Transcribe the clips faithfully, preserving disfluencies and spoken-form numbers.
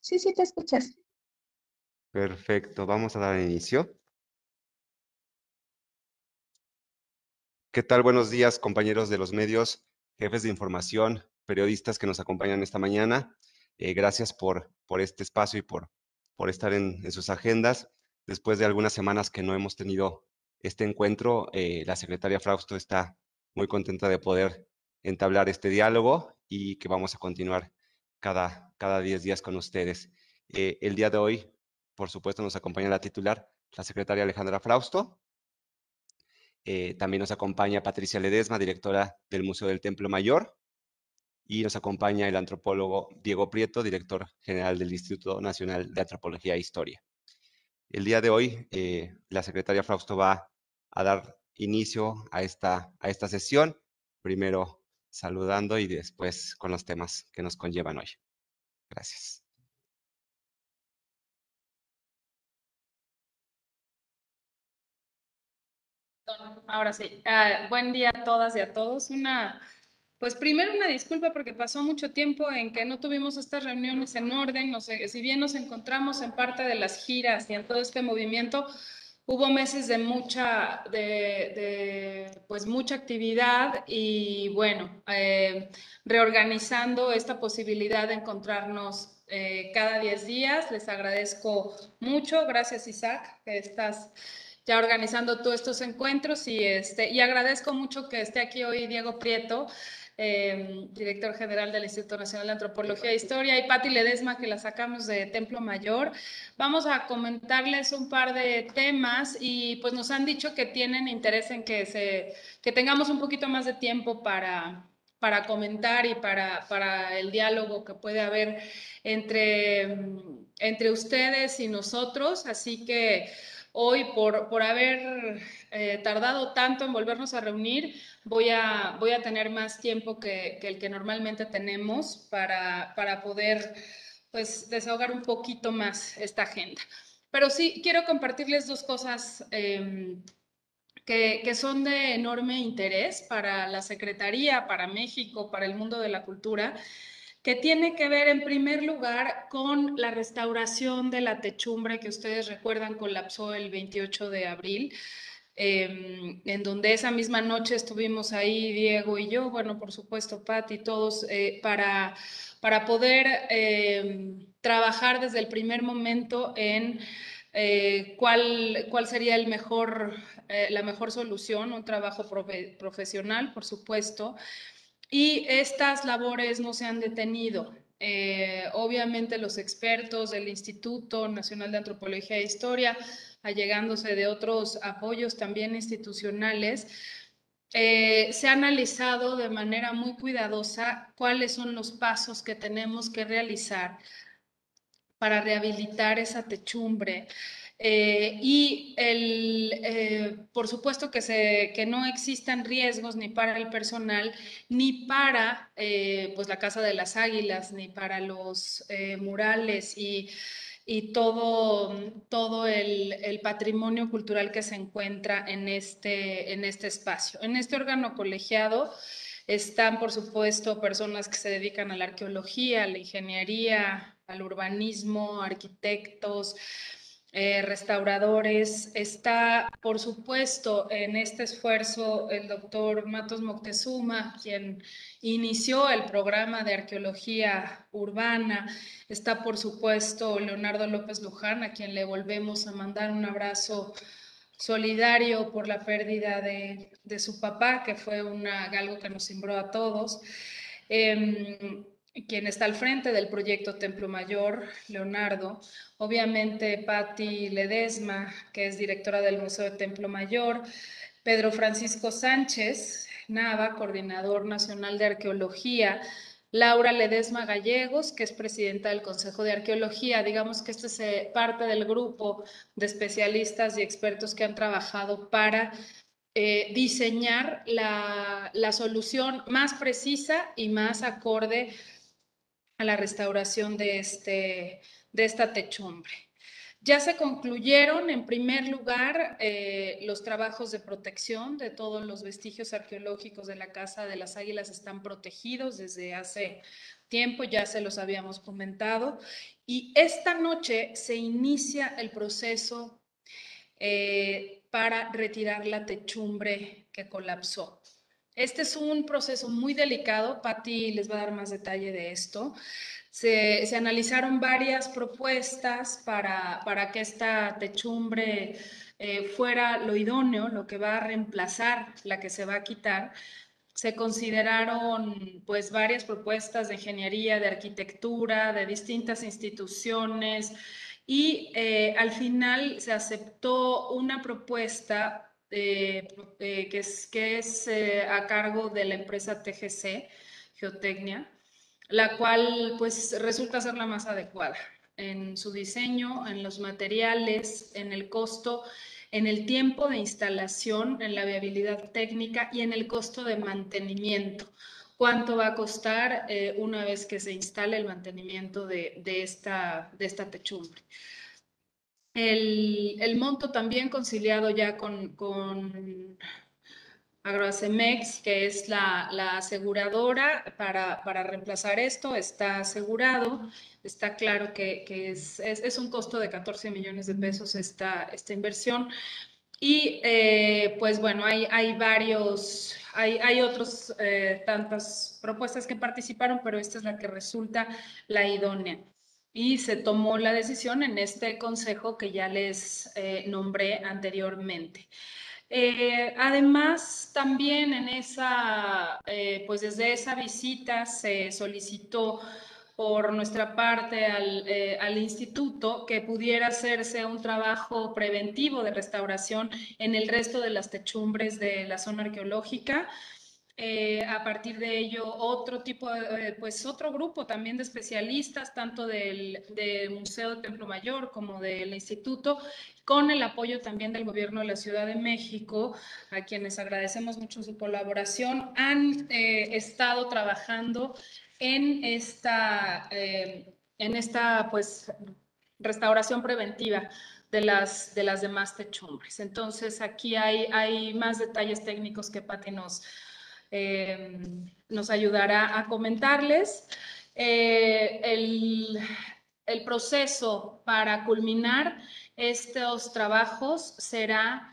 Sí, sí, te escuchas. Perfecto, vamos a dar inicio. ¿Qué tal? Buenos días, compañeros de los medios, jefes de información, periodistas que nos acompañan esta mañana. Eh, gracias por, por este espacio y por, por estar en, en sus agendas. Después de algunas semanas que no hemos tenido este encuentro, eh, la secretaria Frausto está muy contenta de poder entablar este diálogo y que vamos a continuar cada, cada diez días con ustedes. Eh, el día de hoy, por supuesto, nos acompaña la titular, la secretaria Alejandra Frausto. Eh, también nos acompaña Patricia Ledesma, directora del Museo del Templo Mayor, y nos acompaña el antropólogo Diego Prieto, director general del Instituto Nacional de Antropología e Historia. El día de hoy, eh, la secretaria Frausto va a dar inicio a esta, a esta sesión, primero saludando y después con los temas que nos conllevan hoy. Gracias. Ahora sí, uh, buen día a todas y a todos. Una, pues primero una disculpa porque pasó mucho tiempo en que no tuvimos estas reuniones en orden. No sé, si bien nos encontramos en parte de las giras y en todo este movimiento, hubo meses de mucha, de, de pues mucha actividad y bueno, eh, reorganizando esta posibilidad de encontrarnos eh, cada diez días. Les agradezco mucho. Gracias, Isaac, que estás ya organizando todos estos encuentros y, este, y agradezco mucho que esté aquí hoy Diego Prieto, eh, director general del Instituto Nacional de Antropología e Historia, y Patti Ledesma, que la sacamos de Templo Mayor. Vamos a comentarles un par de temas y pues nos han dicho que tienen interés en que, se, que tengamos un poquito más de tiempo para, para comentar y para, para el diálogo que puede haber entre, entre ustedes y nosotros, así que hoy, por, por haber eh, tardado tanto en volvernos a reunir, voy a, voy a tener más tiempo que, que el que normalmente tenemos para, para poder pues, desahogar un poquito más esta agenda. Pero sí, quiero compartirles dos cosas eh, que, que son de enorme interés para la Secretaría, para México, para el mundo de la cultura, que tiene que ver en primer lugar con la restauración de la techumbre que ustedes recuerdan colapsó el veintiocho de abril, eh, en donde esa misma noche estuvimos ahí Diego y yo, bueno, por supuesto Patti, todos, eh, para, para poder eh, trabajar desde el primer momento en eh, cuál, cuál sería el mejor, eh, la mejor solución, un trabajo profe profesional, por supuesto. Y estas labores no se han detenido. Eh, obviamente los expertos del Instituto Nacional de Antropología e Historia, allegándose de otros apoyos también institucionales, eh, se ha analizado de manera muy cuidadosa cuáles son los pasos que tenemos que realizar para rehabilitar esa techumbre. Eh, y el, eh, por supuesto que, se, que no existan riesgos ni para el personal, ni para eh, pues la Casa de las Águilas, ni para los eh, murales y, y todo, todo el, el, patrimonio cultural que se encuentra en este, en este espacio. En este órgano colegiado están, por supuesto, personas que se dedican a la arqueología, a la ingeniería, al urbanismo, arquitectos, eh, restauradores. Está, por supuesto, en este esfuerzo el doctor Matos Moctezuma, quien inició el programa de arqueología urbana. Está, por supuesto, Leonardo López Luján, a quien le volvemos a mandar un abrazo solidario por la pérdida de, de su papá, que fue una, algo que nos cimbró a todos. Eh, quien está al frente del proyecto Templo Mayor, Leonardo, obviamente Patti Ledesma, que es directora del Museo de Templo Mayor, Pedro Francisco Sánchez Nava, coordinador nacional de arqueología, Laura Ledesma Gallegos, que es presidenta del Consejo de Arqueología. Digamos que este es parte del grupo de especialistas y expertos que han trabajado para eh, diseñar la, la solución más precisa y más acorde a la restauración de, este, de esta techumbre. Ya se concluyeron, en primer lugar, eh, los trabajos de protección de todos los vestigios arqueológicos de la Casa de las Águilas están protegidos desde hace tiempo, ya se los habíamos comentado. Y esta noche se inicia el proceso eh, para retirar la techumbre que colapsó. Este es un proceso muy delicado, Patti les va a dar más detalle de esto. Se, se analizaron varias propuestas para, para que esta techumbre eh, fuera lo idóneo, lo que va a reemplazar la que se va a quitar. Se consideraron pues varias propuestas de ingeniería, de arquitectura, de distintas instituciones y eh, al final se aceptó una propuesta eh, eh, que es, que es eh, a cargo de la empresa T G C, Geotecnia, la cual pues resulta ser la más adecuada en su diseño, en los materiales, en el costo, en el tiempo de instalación, en la viabilidad técnica y en el costo de mantenimiento. ¿Cuánto va a costar eh, una vez que se instale el mantenimiento de, de, esta, de esta techumbre? El, el, monto también conciliado ya con, con Agroacemex, que es la, la aseguradora para, para, reemplazar esto, está asegurado. Está claro que, que es, es, es, un costo de catorce millones de pesos esta, esta inversión. Y eh, pues bueno, hay, hay varios, hay, hay otros eh, tantas propuestas que participaron, pero esta es la que resulta la idónea. Y se tomó la decisión en este consejo que ya les eh, nombré anteriormente. Eh, además, también en esa, eh, pues desde esa visita se solicitó por nuestra parte al, eh, al instituto que pudiera hacerse un trabajo preventivo de restauración en el resto de las techumbres de la zona arqueológica. Eh, a partir de ello, otro tipo, de, eh, pues otro grupo también de especialistas, tanto del, del Museo de Templo Mayor como del Instituto, con el apoyo también del Gobierno de la Ciudad de México, a quienes agradecemos mucho su colaboración, han eh, estado trabajando en esta, eh, en esta pues, restauración preventiva de las, de las demás techumbres. Entonces, aquí hay, hay más detalles técnicos que Patti nos eh, nos ayudará a comentarles. Eh, el, el proceso para culminar estos trabajos será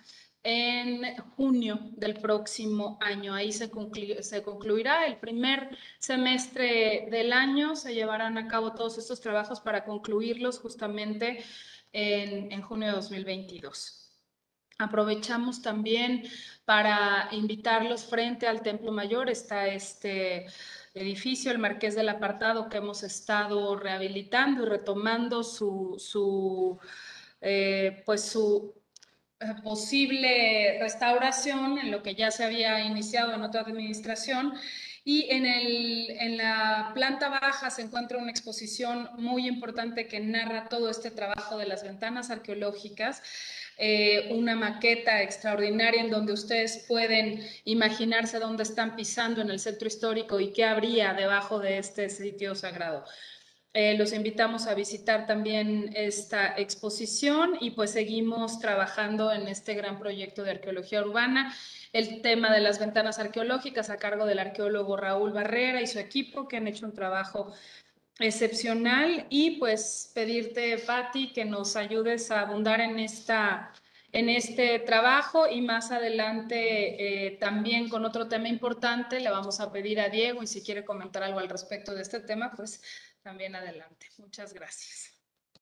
en junio del próximo año. Ahí se, conclu se, concluirá el primer semestre del año. Se llevarán a cabo todos estos trabajos para concluirlos justamente en, en junio de dos mil veintidós. Aprovechamos también para invitarlos frente al Templo Mayor. Está este edificio, el Marqués del Apartado, que hemos estado rehabilitando y retomando su, su eh, pues su eh, posible restauración en lo que ya se había iniciado en otra administración. Y en, el, en la planta baja se encuentra una exposición muy importante que narra todo este trabajo de las ventanas arqueológicas. Eh, una maqueta extraordinaria en donde ustedes pueden imaginarse dónde están pisando en el centro histórico y qué habría debajo de este sitio sagrado. Eh, los invitamos a visitar también esta exposición y pues seguimos trabajando en este gran proyecto de arqueología urbana. El tema de las ventanas arqueológicas a cargo del arqueólogo Raúl Barrera y su equipo, que han hecho un trabajo excepcional. Y pues pedirte, Patti, que nos ayudes a abundar en esta en este trabajo y más adelante eh, también con otro tema importante. Le vamos a pedir a Diego y si quiere comentar algo al respecto de este tema, pues también adelante. Muchas gracias.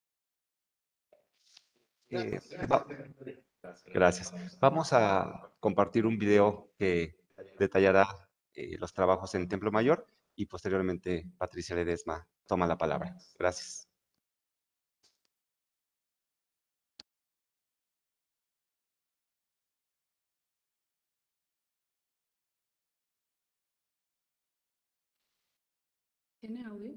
Eh, va Gracias. Vamos a compartir un video que detallará eh, los trabajos en Templo Mayor y posteriormente Patricia Ledesma toma la palabra. Gracias. ¿Tiene audio?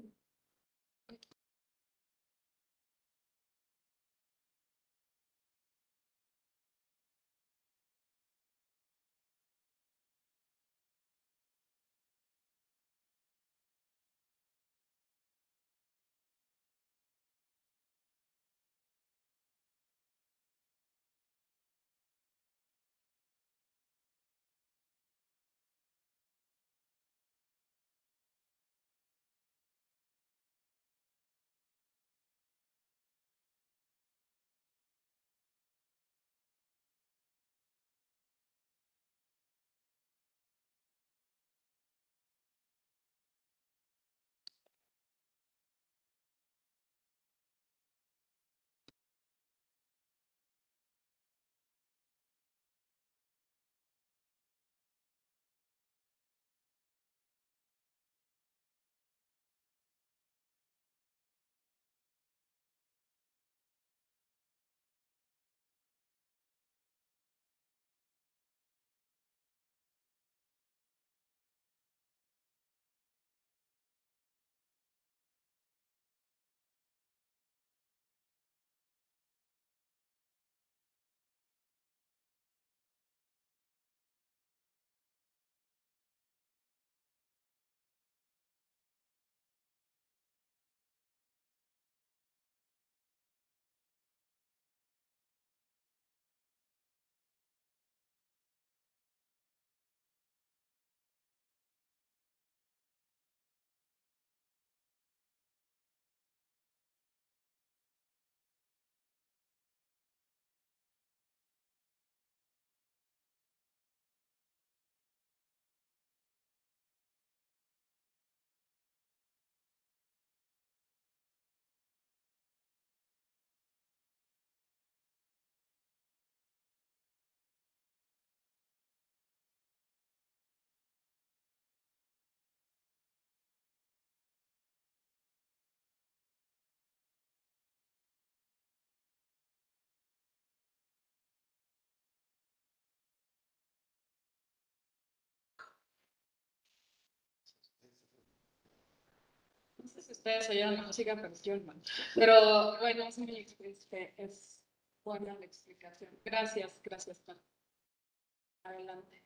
sé si ustedes oyeron la música, pero yo no. Pero bueno, es, muy, este, es buena la explicación. Gracias, gracias, Pan. Adelante.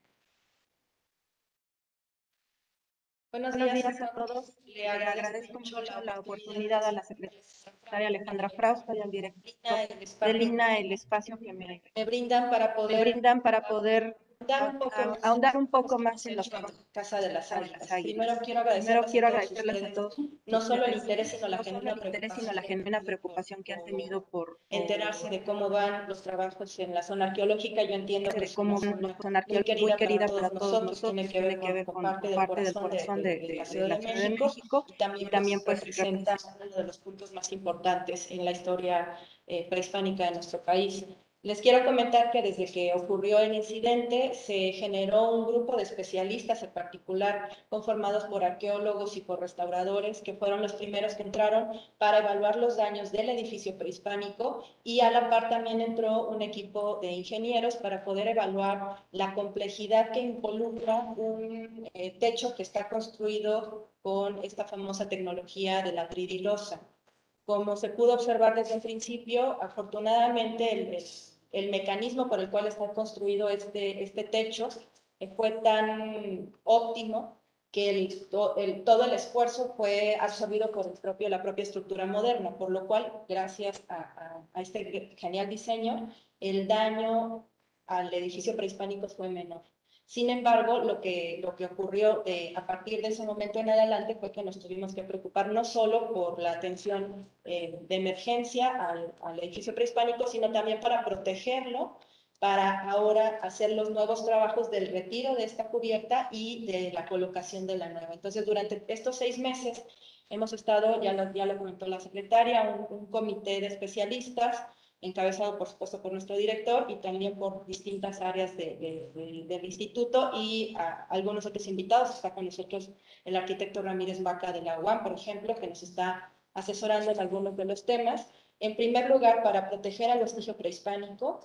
Buenos días, Buenos días a todos. Le agradezco mucho la oportunidad a la secretaria Alejandra Frausto y al director del I N A el espacio que me, me brindan para poder, me brindan para poder ahondar un poco, a, ahondar un poco más en los trabajos de Casa de las Águilas. Primero quiero agradecerles, Primero quiero agradecerles a todos, no solo el interés, sino la, no genuina, el interés, sino la genuina preocupación que han tenido por enterarse de cómo van los trabajos en la zona arqueológica. Yo entiendo que de cómo van la zona arqueológica muy querida para todos nosotros, tiene que ver, tiene que ver con, con parte, parte del corazón de, de, de, de la Ciudad de, de, Ciudad de México, y también, y también pues, pues representa uno de los puntos más importantes en la historia eh, prehispánica de nuestro país. Les quiero comentar que desde que ocurrió el incidente se generó un grupo de especialistas en particular conformados por arqueólogos y por restauradores que fueron los primeros que entraron para evaluar los daños del edificio prehispánico, y a la par también entró un equipo de ingenieros para poder evaluar la complejidad que involucra un eh, techo que está construido con esta famosa tecnología de la tridilosa. Como se pudo observar desde el principio, afortunadamente el, el, el mecanismo por el cual está construido este, este techo fue tan óptimo que el, el, todo el esfuerzo fue absorbido por el propio, la propia estructura moderna, por lo cual, gracias a, a, a este genial diseño, el daño al edificio prehispánico fue menor. Sin embargo, lo que, lo que ocurrió eh, a partir de ese momento en adelante fue que nos tuvimos que preocupar no solo por la atención eh, de emergencia al, al edificio prehispánico, sino también para protegerlo, para ahora hacer los nuevos trabajos del retiro de esta cubierta y de la colocación de la nueva. Entonces, durante estos seis meses hemos estado, ya lo, ya lo comentó la secretaria, un, un comité de especialistas, encabezado por supuesto por nuestro director y también por distintas áreas de, de, de, del instituto y a algunos otros invitados. Está con nosotros el arquitecto Ramírez Vaca de la U A M, por ejemplo, que nos está asesorando en algunos de los temas. En primer lugar, para proteger al vestigio prehispánico,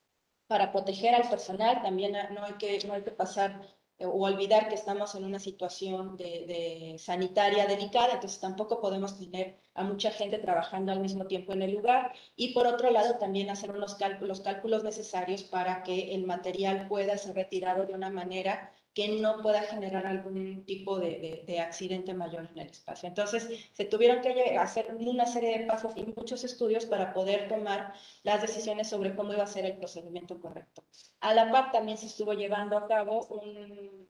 para proteger al personal, también no hay que, no hay que pasar o olvidar que estamos en una situación de, de sanitaria delicada, entonces tampoco podemos tener a mucha gente trabajando al mismo tiempo en el lugar, y por otro lado también hacer unos cálculos, los cálculos necesarios para que el material pueda ser retirado de una manera que no pueda generar algún tipo de, de, de accidente mayor en el espacio. Entonces se tuvieron que hacer una serie de pasos y muchos estudios para poder tomar las decisiones sobre cómo iba a ser el procedimiento correcto. A la par también se estuvo llevando a cabo un,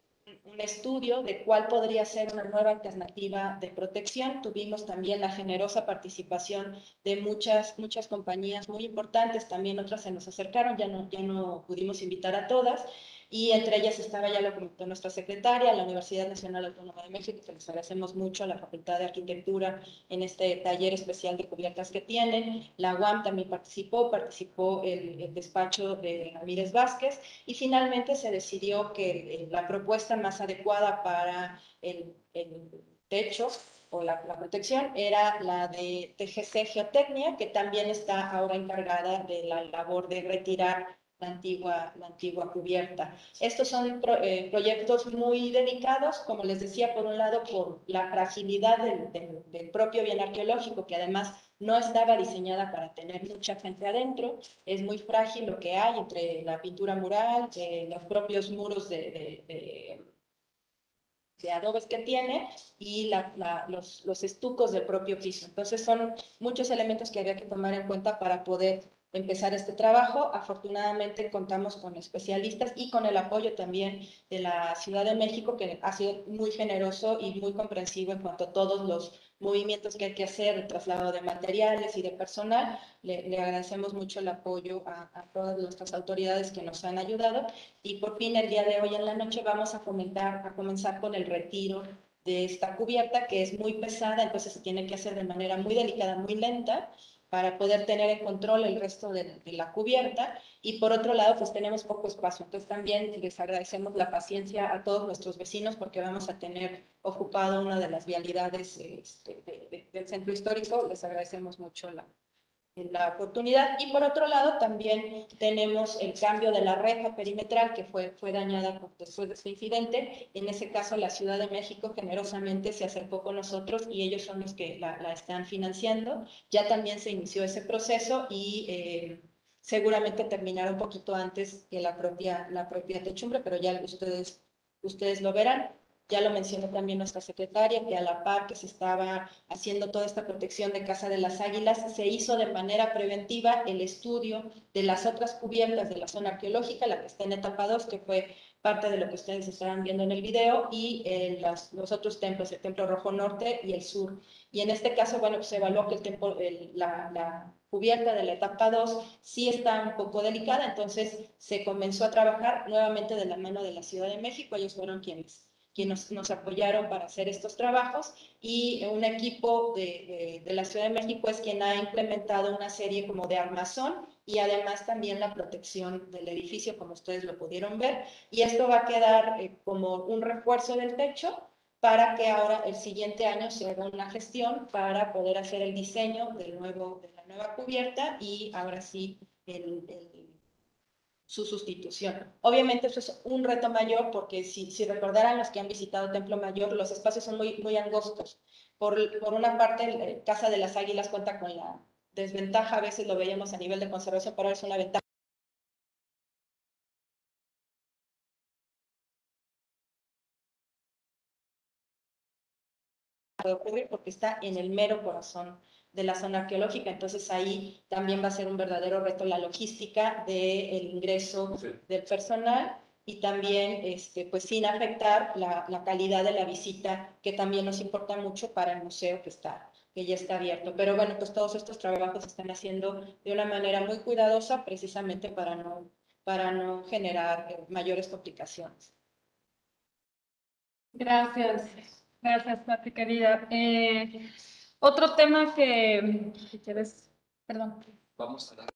un estudio de cuál podría ser una nueva alternativa de protección. Tuvimos también la generosa participación de muchas, muchas compañías muy importantes, también otras se nos acercaron, ya no, ya no pudimos invitar a todas, y entre ellas estaba, ya lo comentó nuestra secretaria, la Universidad Nacional Autónoma de México, que les agradecemos mucho a la Facultad de Arquitectura en este taller especial de cubiertas que tienen. La U A M también participó, participó el, el despacho de Ramírez Vázquez, y finalmente se decidió que la propuesta más adecuada para el, el techo o la, la protección era la de T G C Geotecnia, que también está ahora encargada de la labor de retirar la antigua, la antigua cubierta. Estos son pro, eh, proyectos muy delicados, como les decía, por un lado por la fragilidad del, del, del propio bien arqueológico, que además no estaba diseñada para tener mucha gente adentro, es muy frágil lo que hay entre la pintura mural, eh, los propios muros de, de, de, de adobes que tiene y la, la, los, los estucos del propio piso. Entonces son muchos elementos que había que tomar en cuenta para poder empezar este trabajo. Afortunadamente contamos con especialistas y con el apoyo también de la Ciudad de México, que ha sido muy generoso y muy comprensivo en cuanto a todos los movimientos que hay que hacer, el traslado de materiales y de personal. Le, le agradecemos mucho el apoyo a, a todas nuestras autoridades que nos han ayudado, y por fin el día de hoy en la noche vamos a, comentar, a comenzar con el retiro de esta cubierta, que es muy pesada, entonces se tiene que hacer de manera muy delicada, muy lenta, para poder tener en control el resto de, de la cubierta. Y por otro lado, pues tenemos poco espacio, entonces también les agradecemos la paciencia a todos nuestros vecinos, porque vamos a tener ocupado una de las vialidades este, de, de, del centro histórico. Les agradecemos mucho la, la oportunidad. Y por otro lado, también tenemos el cambio de la reja perimetral que fue, fue dañada después de este incidente. En ese caso, la Ciudad de México generosamente se acercó con nosotros y ellos son los que la, la están financiando. Ya también se inició ese proceso y eh, seguramente terminará un poquito antes que la propia, la propia techumbre, pero ya ustedes, ustedes lo verán. Ya lo mencionó también nuestra secretaria, que a la par que se estaba haciendo toda esta protección de Casa de las Águilas, se hizo de manera preventiva el estudio de las otras cubiertas de la zona arqueológica, la que está en etapa dos, que fue parte de lo que ustedes estarán viendo en el video, y eh, las, los otros templos, el Templo Rojo Norte y el Sur. Y en este caso, bueno, pues se evaluó que el templo, el, la, la cubierta de la etapa dos sí está un poco delicada, entonces se comenzó a trabajar nuevamente de la mano de la Ciudad de México. Ellos fueron quienes quienes nos, nos apoyaron para hacer estos trabajos, y un equipo de, de, de la Ciudad de México es quien ha implementado una serie como de armazón y además también la protección del edificio, como ustedes lo pudieron ver, y esto va a quedar eh, como un refuerzo del techo para que ahora el siguiente año se haga una gestión para poder hacer el diseño del nuevo, de la nueva cubierta y ahora sí el, el su sustitución. Obviamente eso es un reto mayor porque si, si recordarán los que han visitado Templo Mayor, los espacios son muy, muy angostos. Por, por una parte, el Casa de las Águilas cuenta con la desventaja, a veces lo veíamos a nivel de conservación, pero ahora es una ventaja. Puede ocurrir porque está en el mero corazón de la zona arqueológica, entonces ahí también va a ser un verdadero reto la logística del ingreso sí. del personal y también, este, pues sin afectar la, la calidad de la visita, que también nos importa mucho para el museo que, está, que ya está abierto. Pero bueno, pues todos estos trabajos se están haciendo de una manera muy cuidadosa, precisamente para no, para no generar eh, mayores complicaciones. Gracias, gracias, Pati, querida. Eh, otro tema que, si quieres, perdón. Vamos a dar.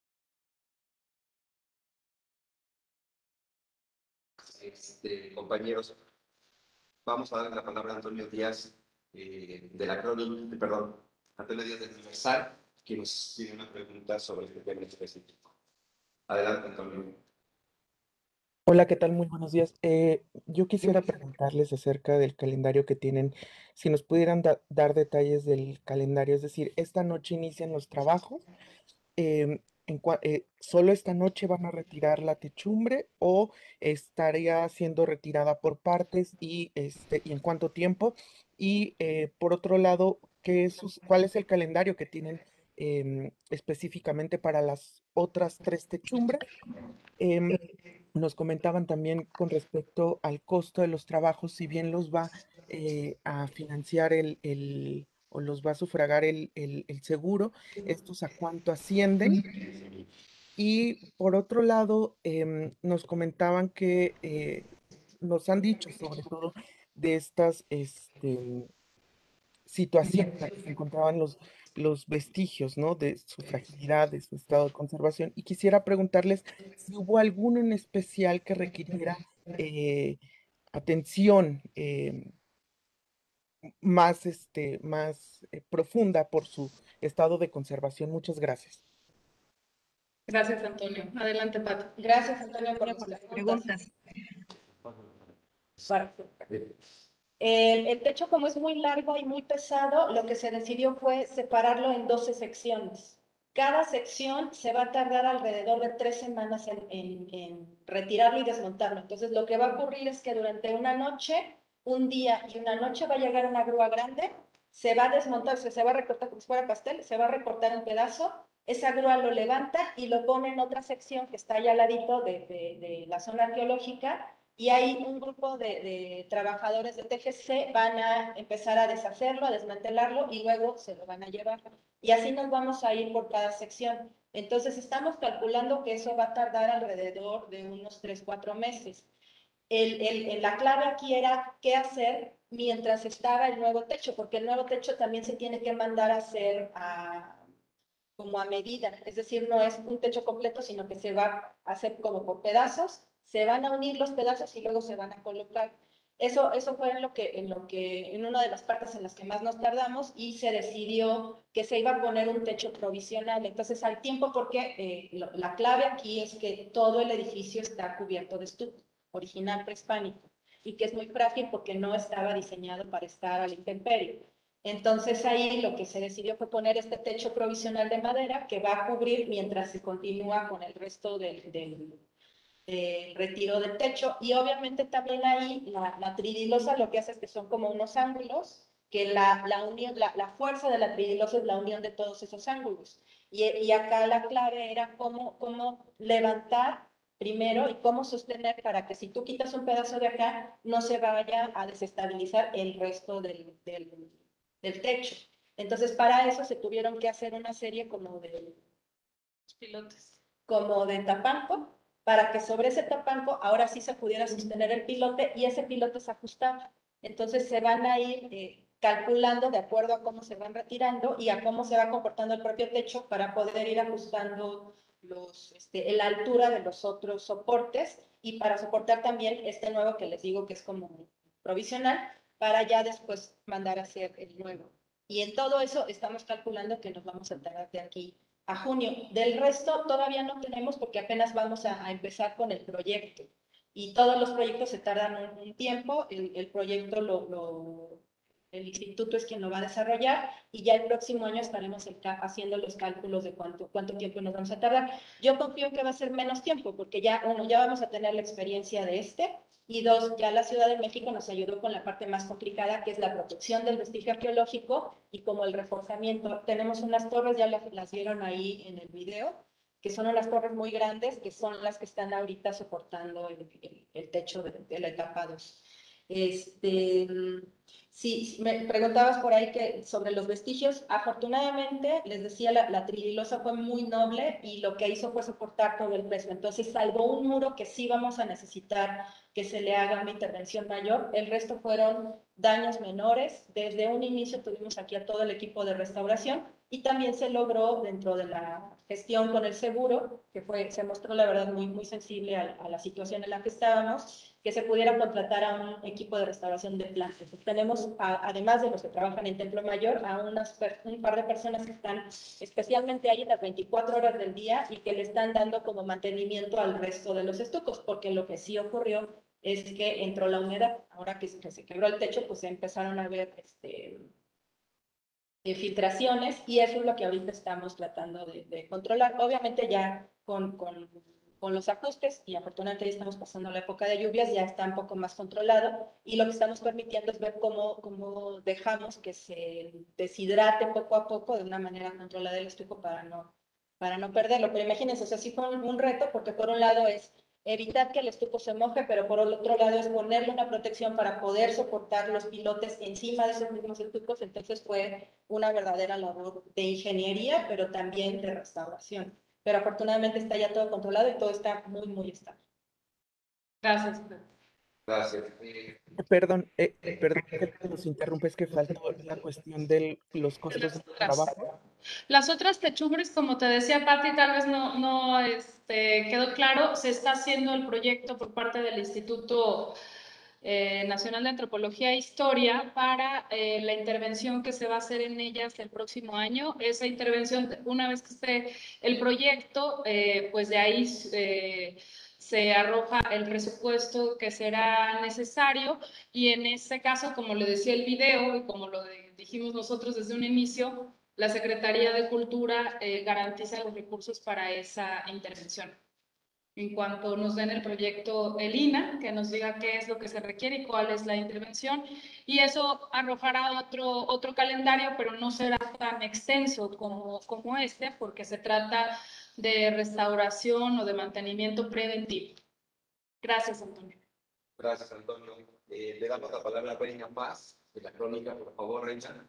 Este, compañeros, vamos a dar la palabra a Antonio Díaz eh, de la crónica, perdón, Antonio Díaz del Universal, que nos tiene una pregunta sobre este tema específico. Adelante, Antonio. Hola, ¿qué tal? Muy buenos días. Eh, yo quisiera preguntarles acerca del calendario que tienen, si nos pudieran da- dar detalles del calendario, es decir, esta noche inician los trabajos, em, en cua- eh, ¿solo esta noche van a retirar la techumbre o estaría siendo retirada por partes y, este, y en cuánto tiempo? Y eh, por otro lado, ¿qué es, sus- ¿cuál es el calendario que tienen em, específicamente para las otras tres techumbres? Em, nos comentaban también con respecto al costo de los trabajos, si bien los va eh, a financiar el, el- o los va a sufragar el, el- el seguro, estos a cuánto ascienden. Y por otro lado, em, nos comentaban que eh, nos han dicho sobre todo de estas, este, situación en la que se encontraban los, los vestigios, ¿no? De su fragilidad, de su estado de conservación. Y quisiera preguntarles si hubo alguno en especial que requiriera eh, atención eh, más, este, más eh, profunda por su estado de conservación. Muchas gracias. Gracias, Antonio. Adelante, Pati. Gracias, Antonio, por, por las preguntas. El, el techo, como es muy largo y muy pesado, lo que se decidió fue separarlo en doce secciones. Cada sección se va a tardar alrededor de tres semanas en, en, en retirarlo y desmontarlo. Entonces, lo que va a ocurrir es que durante una noche, un día y una noche va a llegar una grúa grande, se va a desmontar, se va a recortar como si fuera pastel, se va a recortar en pedazo, esa grúa lo levanta y lo pone en otra sección que está allá al ladito de, de, de la zona arqueológica, y hay un grupo de, de trabajadores de T G C van a empezar a deshacerlo, a desmantelarlo y luego se lo van a llevar. Y así nos vamos a ir por cada sección. Entonces estamos calculando que eso va a tardar alrededor de unos tres, cuatro meses. El, el, la clave aquí era qué hacer mientras estaba el nuevo techo, porque el nuevo techo también se tiene que mandar a hacer a, como a medida, es decir, no es un techo completo, sino que se va a hacer como por pedazos, se van a unir los pedazos y luego se van a colocar. Eso, eso fue en lo que, en lo que, en una de las partes en las que más nos tardamos y se decidió que se iba a poner un techo provisional. Entonces, al tiempo, porque eh, lo, la clave aquí es que todo el edificio está cubierto de estuco, original prehispánico, y que es muy frágil porque no estaba diseñado para estar a la intemperie. Entonces, ahí lo que se decidió fue poner este techo provisional de madera que va a cubrir mientras se continúa con el resto del, del de retiro del techo, y obviamente también ahí la, la tridilosa lo que hace es que son como unos ángulos, que la, la, unión, la, la fuerza de la tridilosa es la unión de todos esos ángulos, y, y acá la clave era cómo, cómo levantar primero y cómo sostener para que si tú quitas un pedazo de acá, no se vaya a desestabilizar el resto del, del, del techo. Entonces, para eso se tuvieron que hacer una serie como de Pilotes. como de tapanco, para que sobre ese tapanco ahora sí se pudiera sostener el pilote y ese pilote se ajustaba. Entonces se van a ir eh, calculando de acuerdo a cómo se van retirando y a cómo se va comportando el propio techo para poder ir ajustando los, este, la altura de los otros soportes y para soportar también este nuevo que les digo que es como provisional, para ya después mandar a hacer el nuevo. Y en todo eso estamos calculando que nos vamos a tardar de aquí a junio. Del resto todavía no tenemos porque apenas vamos a, a empezar con el proyecto. Y todos los proyectos se tardan un, un tiempo. El, el proyecto lo, lo, el instituto es quien lo va a desarrollar y ya el próximo año estaremos el, haciendo los cálculos de cuánto, cuánto tiempo nos vamos a tardar. Yo confío en que va a ser menos tiempo porque ya, uno, ya vamos a tener la experiencia de este. Y dos, ya la Ciudad de México nos ayudó con la parte más complicada, que es la protección del vestigio arqueológico y como el reforzamiento. Tenemos unas torres, ya las, las vieron ahí en el video, que son unas torres muy grandes, que son las que están ahorita soportando el, el, el techo de, de la etapa dos. Este, sí, me preguntabas por ahí que sobre los vestigios. Afortunadamente, les decía, la, la tridilosa fue muy noble y lo que hizo fue soportar todo el peso. Entonces, salvo un muro que sí vamos a necesitar que se le haga una intervención mayor, el resto fueron daños menores. Desde un inicio tuvimos aquí a todo el equipo de restauración y también se logró dentro de la gestión con el seguro, que fue, se mostró la verdad muy, muy sensible a, a la situación en la que estábamos, que se pudiera contratar a un equipo de restauración de plantas. Tenemos, a, además de los que trabajan en Templo Mayor, a unas, un par de personas que están especialmente ahí las veinticuatro horas del día y que le están dando como mantenimiento al resto de los estucos, porque lo que sí ocurrió es que entró la humedad. Ahora que se quebró el techo, pues se empezaron a ver este, eh, filtraciones y eso es lo que ahorita estamos tratando de, de controlar. Obviamente ya con, con, con los ajustes y afortunadamente ya estamos pasando la época de lluvias, ya está un poco más controlado y lo que estamos permitiendo es ver cómo, cómo dejamos que se deshidrate poco a poco de una manera controlada el estuco para no, para no perderlo. Pero imagínense, o sea, sí fue un, un reto porque por un lado es evitar que el estuco se moje, pero por otro lado es ponerle una protección para poder soportar los pilotes encima de esos mismos estucos. Entonces fue una verdadera labor de ingeniería, pero también de restauración. Pero afortunadamente está ya todo controlado y todo está muy, muy estable. Gracias. Gracias. Perdón, eh, perdón que nos interrumpa, es que faltó la cuestión de los costos de trabajo. Las otras techumbres, como te decía Patti, tal vez no, no este, quedó claro, se está haciendo el proyecto por parte del Instituto eh, Nacional de Antropología e Historia para eh, la intervención que se va a hacer en ellas el próximo año. Esa intervención, una vez que esté el proyecto, eh, pues de ahí eh, se arroja el presupuesto que será necesario y en este caso, como le decía el video y como lo de, dijimos nosotros desde un inicio, la Secretaría de Cultura eh, garantiza los recursos para esa intervención. En cuanto nos den el proyecto el I N A, que nos diga qué es lo que se requiere y cuál es la intervención, y eso arrojará otro, otro calendario, pero no será tan extenso como, como este, porque se trata de restauración o de mantenimiento preventivo. Gracias, Antonio. Gracias, Antonio. Eh, le damos la palabra a Reina Paz, de la crónica, por favor, Reina.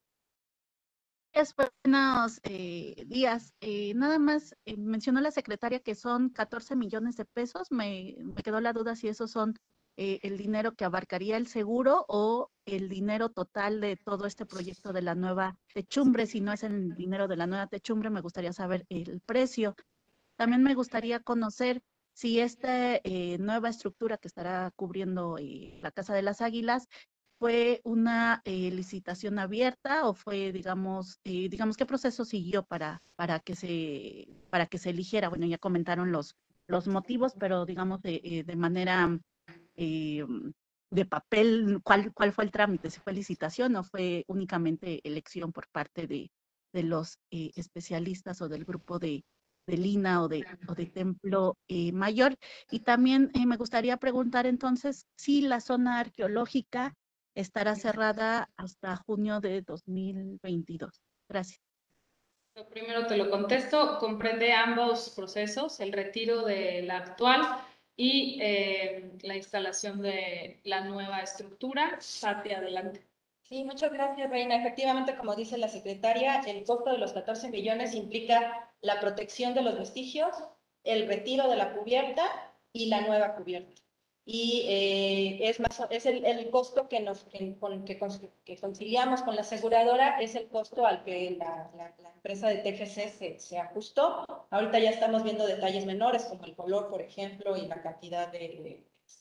Buenos eh, días. Eh, nada más eh, mencionó la secretaria que son catorce millones de pesos. Me, me quedó la duda si esos son eh, el dinero que abarcaría el seguro o el dinero total de todo este proyecto de la nueva techumbre. Si no es el dinero de la nueva techumbre, me gustaría saber el precio. También me gustaría conocer si esta eh, nueva estructura que estará cubriendo eh, la Casa de las Águilas fue una eh, licitación abierta o fue, digamos, eh, digamos, qué proceso siguió para, para que se, para que se eligiera. Bueno, ya comentaron los, los motivos, pero digamos de, eh, de manera eh, de papel, ¿cuál, cuál fue el trámite? ¿Si fue licitación o fue únicamente elección por parte de, de los eh, especialistas o del grupo de, de Lina o de, o de Templo eh, Mayor? Y también eh, me gustaría preguntar entonces si la zona arqueológica estará cerrada hasta junio de dos mil veintidós. Gracias. Lo primero te lo contesto, comprende ambos procesos, el retiro de la actual y eh, la instalación de la nueva estructura. Pati, adelante. Sí, muchas gracias, Reina. Efectivamente, como dice la secretaria, el costo de los catorce millones implica la protección de los vestigios, el retiro de la cubierta y la nueva cubierta. Y eh, es, más, es el, el costo que, nos, que, con, que, que conciliamos con la aseguradora, es el costo al que la, la, la empresa de T G C se, se ajustó. Ahorita ya estamos viendo detalles menores, como el color, por ejemplo, y la cantidad de, de,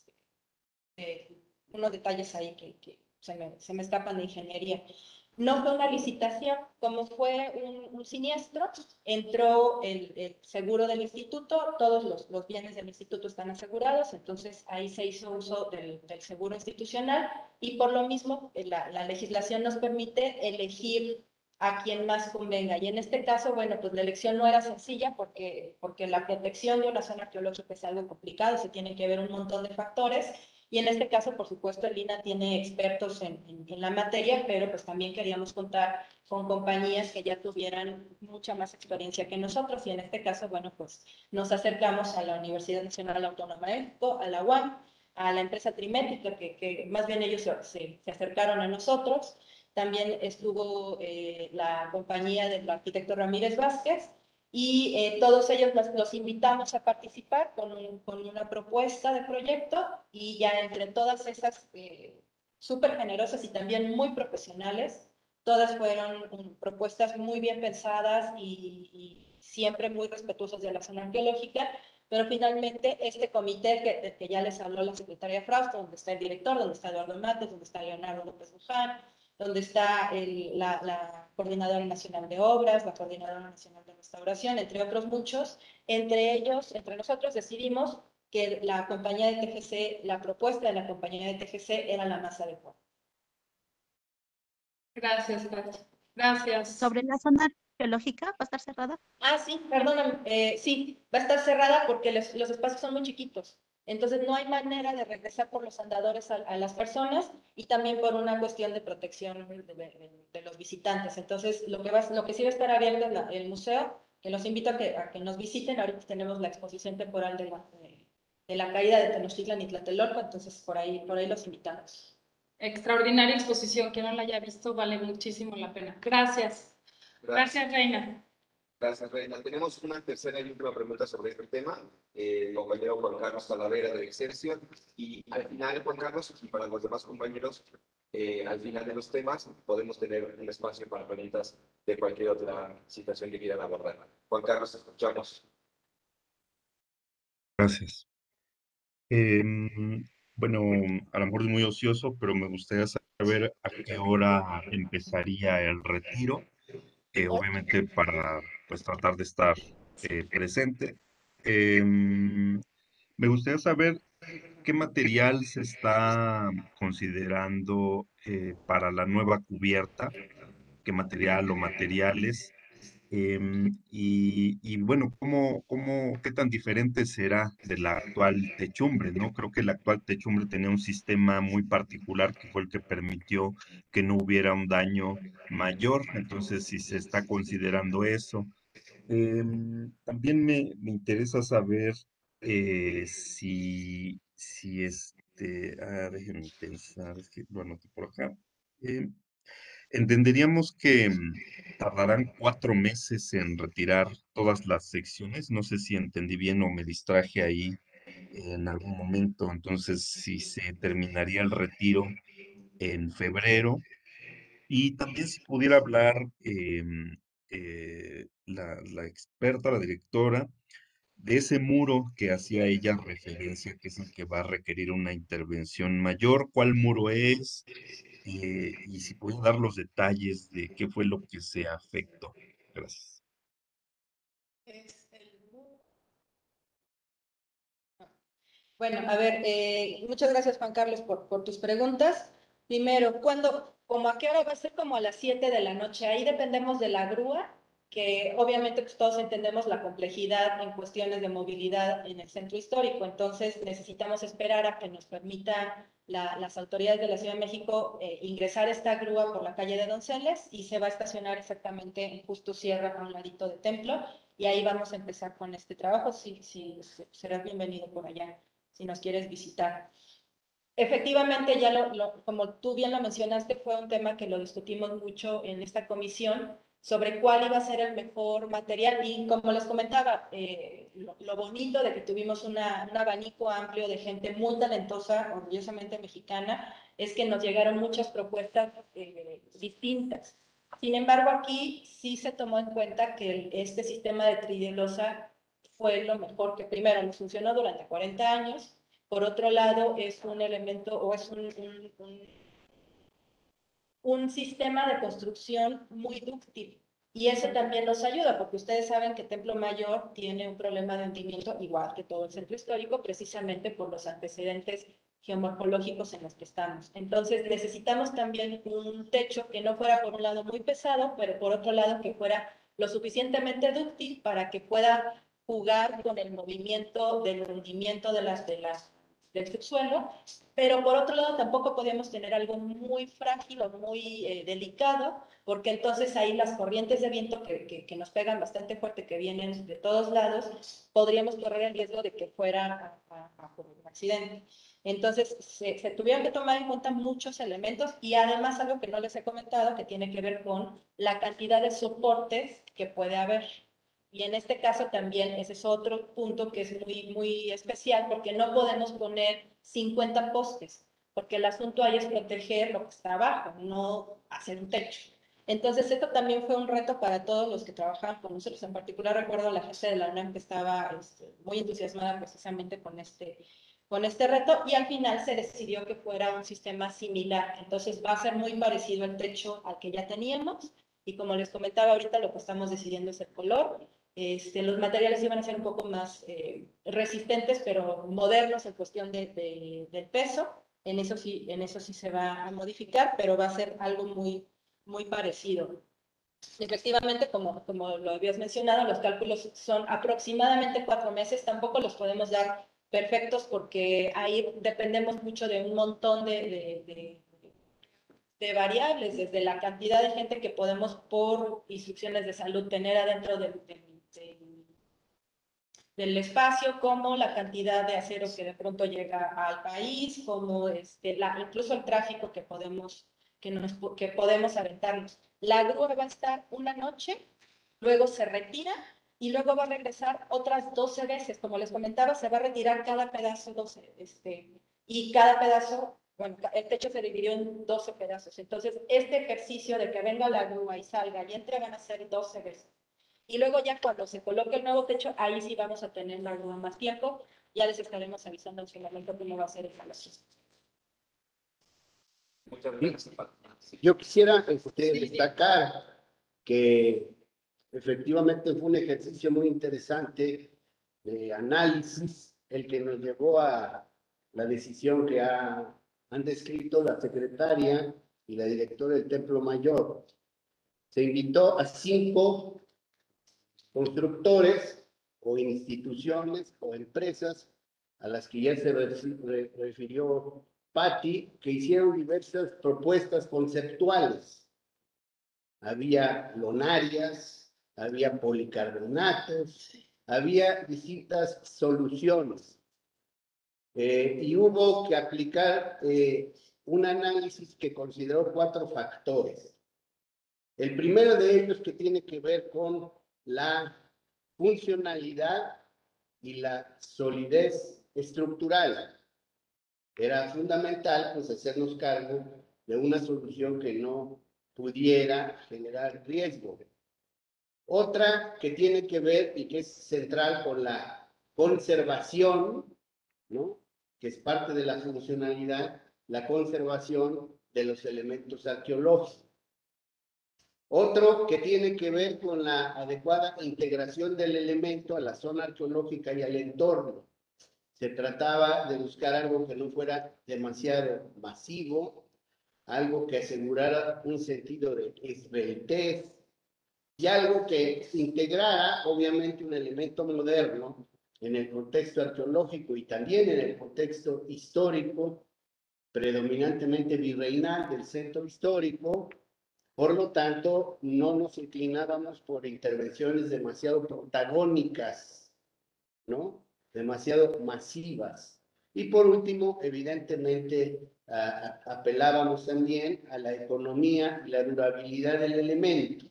de unos detalles ahí que, que se, me, se me escapan de ingeniería. No fue una licitación, como fue un, un siniestro, entró el, el, seguro del instituto, todos los, los bienes del instituto están asegurados, entonces ahí se hizo uso del, del seguro institucional y por lo mismo la, la legislación nos permite elegir a quien más convenga. Y en este caso, bueno, pues la elección no era sencilla porque, porque la protección de una zona arqueológica es algo complicado, se tienen que ver un montón de factores. Y en este caso, por supuesto, el Lina tiene expertos en, en, en, la materia, pero pues también queríamos contar con compañías que ya tuvieran mucha más experiencia que nosotros. Y en este caso, bueno, pues nos acercamos a la Universidad Nacional Autónoma de México, a la U A M, a la empresa Trimética, que, que más bien ellos se, se acercaron a nosotros. También estuvo eh, la compañía del arquitecto Ramírez Vázquez, y eh, todos ellos los, los, invitamos a participar con, un, con, una propuesta de proyecto y ya entre todas esas eh, súper generosas y también muy profesionales, todas fueron um, propuestas muy bien pensadas y, y siempre muy respetuosas de la zona arqueológica, pero finalmente este comité que, que ya les habló la secretaria Frausto, donde está el director, donde está Eduardo Mates, donde está Leonardo López Luján, donde está el, la, la Coordinadora Nacional de Obras, la Coordinadora Nacional de Restauración, entre otros muchos. Entre ellos, entre nosotros decidimos que la compañía de T G C, la propuesta de la compañía de T G C era la más adecuada. Gracias, Pati. Gracias. ¿Sobre la zona arqueológica va a estar cerrada? Ah, sí, perdóname. Eh, sí, va a estar cerrada porque los, los espacios son muy chiquitos. Entonces no hay manera de regresar por los andadores a, a las personas y también por una cuestión de protección de, de, de los visitantes. Entonces lo que, va, lo que sí va a estar abierto es la, el museo, que los invito a que, a que nos visiten. Ahorita tenemos la exposición temporal de la, de, de la caída de Tenochtitlan y Tlatelolco, entonces por ahí, por ahí los invitamos. Extraordinaria exposición, quien no la haya visto vale muchísimo la pena. Gracias. Gracias, Gracias Reina. Gracias, Reina. Tenemos una tercera y última pregunta sobre este tema, eh, el compañero Juan Carlos Talavera de Excelsior. Y al final, Juan Carlos, y para los demás compañeros, eh, al final de los temas podemos tener un espacio para preguntas de cualquier otra situación que quieran abordar. Juan Carlos, te escuchamos. Gracias. Eh, bueno, a lo mejor es muy ocioso, pero me gustaría saber a qué hora empezaría el retiro, eh, obviamente para pues tratar de estar eh, presente. Eh, me gustaría saber qué material se está considerando eh, para la nueva cubierta, qué material o materiales. Em, y, y bueno, ¿cómo, cómo, qué tan diferente será de la actual techumbre, ¿no? Creo que la actual techumbre tenía un sistema muy particular que fue el que permitió que no hubiera un daño mayor, entonces si se está considerando eso. Em, también me, me interesa saber eh, si, si este, ah, déjenme pensar, es que lo anoté por acá. Em, Entenderíamos que mm, tardarán cuatro meses en retirar todas las secciones. No sé si entendí bien o me distraje ahí en algún momento. Entonces, si se terminaría el retiro en febrero. Y también si pudiera hablar em, eh, la, la experta, la directora, de ese muro que hacía ella referencia, que es el que va a requerir una intervención mayor, ¿cuál muro es? Eh, y si puede dar los detalles de qué fue lo que se afectó. Gracias. Es el muro. Bueno, a ver, eh, muchas gracias Juan Carlos por, por tus preguntas. Primero, ¿cuándo, como a qué hora va a ser? Como a las siete de la noche. Ahí dependemos de la grúa, que obviamente pues, todos entendemos la complejidad en cuestiones de movilidad en el centro histórico. Entonces necesitamos esperar a que nos permitan la, las autoridades de la Ciudad de México eh, ingresar esta grúa por la calle de Donceles y se va a estacionar exactamente en Justo Sierra, a un ladito de Templo. Y ahí vamos a empezar con este trabajo. Sí, sí, serás bienvenido por allá si nos quieres visitar. Efectivamente, ya lo, lo, como tú bien lo mencionaste, fue un tema que lo discutimos mucho en esta comisión sobre cuál iba a ser el mejor material y como les comentaba, eh, lo, lo bonito de que tuvimos una, un abanico amplio de gente muy talentosa, orgullosamente mexicana, es que nos llegaron muchas propuestas eh, distintas. Sin embargo, aquí sí se tomó en cuenta que este sistema de tridilosa fue lo mejor que primero nos funcionó durante cuarenta años. Por otro lado, es un elemento o es un, un, un, un sistema de construcción muy dúctil. Y eso también nos ayuda, porque ustedes saben que Templo Mayor tiene un problema de hundimiento igual que todo el centro histórico, precisamente por los antecedentes geomorfológicos en los que estamos. Entonces necesitamos también un techo que no fuera por un lado muy pesado, pero por otro lado que fuera lo suficientemente dúctil para que pueda jugar con el movimiento del hundimiento de las, de las del subsuelo, pero por otro lado tampoco podíamos tener algo muy frágil o muy eh, delicado, porque entonces ahí las corrientes de viento que, que, que nos pegan bastante fuerte, que vienen de todos lados, podríamos correr el riesgo de que fuera a, a, a un accidente. Entonces se, se tuvieron que tomar en cuenta muchos elementos y además algo que no les he comentado que tiene que ver con la cantidad de soportes que puede haber. Y en este caso también ese es otro punto que es muy, muy especial porque no podemos poner cincuenta postes, porque el asunto ahí es proteger lo que está abajo, no hacer un techo. Entonces esto también fue un reto para todos los que trabajaban con nosotros. En particular recuerdo a la gente de la UNAM que estaba este, muy entusiasmada precisamente con este, con este reto y al final se decidió que fuera un sistema similar. Entonces va a ser muy parecido el techo al que ya teníamos y como les comentaba ahorita lo que estamos decidiendo es el color. Este, los materiales iban a ser un poco más eh, resistentes, pero modernos en cuestión de, de, del peso. En eso, sí, en eso sí se va a modificar, pero va a ser algo muy, muy parecido. Efectivamente, como, como lo habías mencionado, los cálculos son aproximadamente cuatro meses. Tampoco los podemos dar perfectos porque ahí dependemos mucho de un montón de, de, de de variables, desde la cantidad de gente que podemos por instrucciones de salud tener adentro del, del, del, del espacio, como la cantidad de acero que de pronto llega al país, como este, la, incluso el tráfico que podemos, que, nos, que podemos aventarnos. La grúa va a estar una noche, luego se retira y luego va a regresar otras doce veces. Como les comentaba, se va a retirar cada pedazo doce, este, y cada pedazo, bueno, el techo se dividió en doce pedazos. Entonces, este ejercicio de que venga la grúa y salga y entre van a ser doce veces. Y luego ya cuando se coloque el nuevo techo, ahí sí vamos a tener la grúa más tiempo. Ya les estaremos avisando en su momento cómo va a ser el proceso. Muchas gracias. Yo quisiera este, destacar que efectivamente fue un ejercicio muy interesante de análisis el que nos llevó a la decisión que ha, han descrito la secretaria y la directora del Templo Mayor. Se invitó a cinco constructores o instituciones o empresas a las que ya se refirió Patti, que hicieron diversas propuestas conceptuales. Había lonarias, había policarbonatos, había distintas soluciones. Eh, y hubo que aplicar eh, un análisis que consideró cuatro factores. El primero de ellos que tiene que ver con la funcionalidad y la solidez estructural. Era fundamental pues hacernos cargo de una solución que no pudiera generar riesgo. Otra que tiene que ver y que es central con la conservación, ¿no? Que es parte de la funcionalidad, la conservación de los elementos arqueológicos. Otro que tiene que ver con la adecuada integración del elemento a la zona arqueológica y al entorno. Se trataba de buscar algo que no fuera demasiado masivo, algo que asegurara un sentido de esbeltez y algo que integrara, obviamente, un elemento moderno en el contexto arqueológico y también en el contexto histórico, predominantemente virreinal del centro histórico. Por lo tanto, no nos inclinábamos por intervenciones demasiado protagónicas, ¿no? Demasiado masivas. Y por último, evidentemente, a, a, apelábamos también a la economía y la durabilidad del elemento.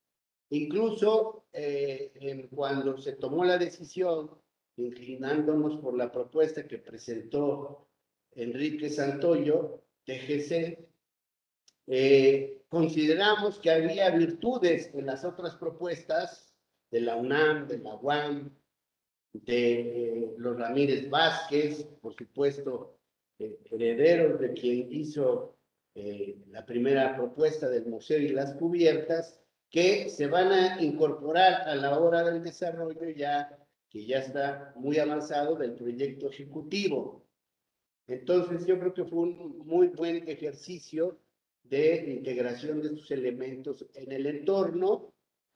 Incluso eh, en, cuando se tomó la decisión, inclinándonos por la propuesta que presentó Enrique Santoyo, T G C, eh, consideramos que había virtudes en las otras propuestas de la UNAM, de la U A M, de eh, los Ramírez Vázquez, por supuesto, eh, herederos de quien hizo eh, la primera propuesta del museo y las cubiertas, que se van a incorporar a la hora del desarrollo ya, que ya está muy avanzado del proyecto ejecutivo. Entonces yo creo que fue un muy buen ejercicio de integración de estos elementos en el entorno.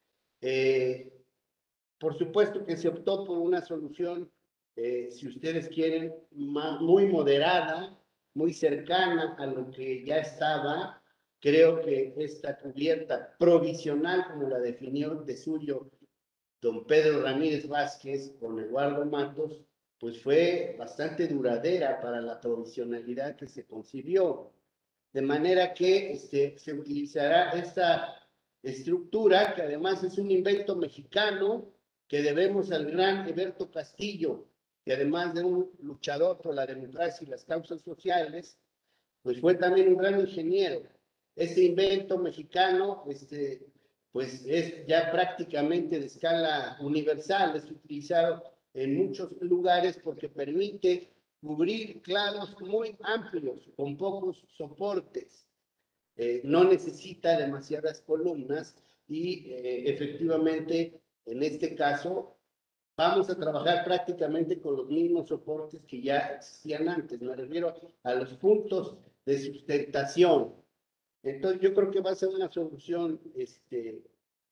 Eh, por supuesto que se optó por una solución, eh, si ustedes quieren, más, muy moderada, muy cercana a lo que ya estaba. Creo que esta cubierta provisional, como la definió de suyo don Pedro Ramírez Vázquez con Eduardo Matos, pues fue bastante duradera para la provisionalidad que se concibió. De manera que este, se utilizará esta estructura, que además es un invento mexicano, que debemos al gran Eberto Castillo, que además de un luchador por la democracia y las causas sociales, pues fue también un gran ingeniero. Este invento mexicano, este, pues es ya prácticamente de escala universal, es utilizado en muchos lugares porque permite cubrir claros muy amplios, con pocos soportes. Eh, no necesita demasiadas columnas y eh, efectivamente, en este caso, vamos a trabajar prácticamente con los mismos soportes que ya existían antes. Me refiero a los puntos de sustentación. Entonces, yo creo que va a ser una solución este,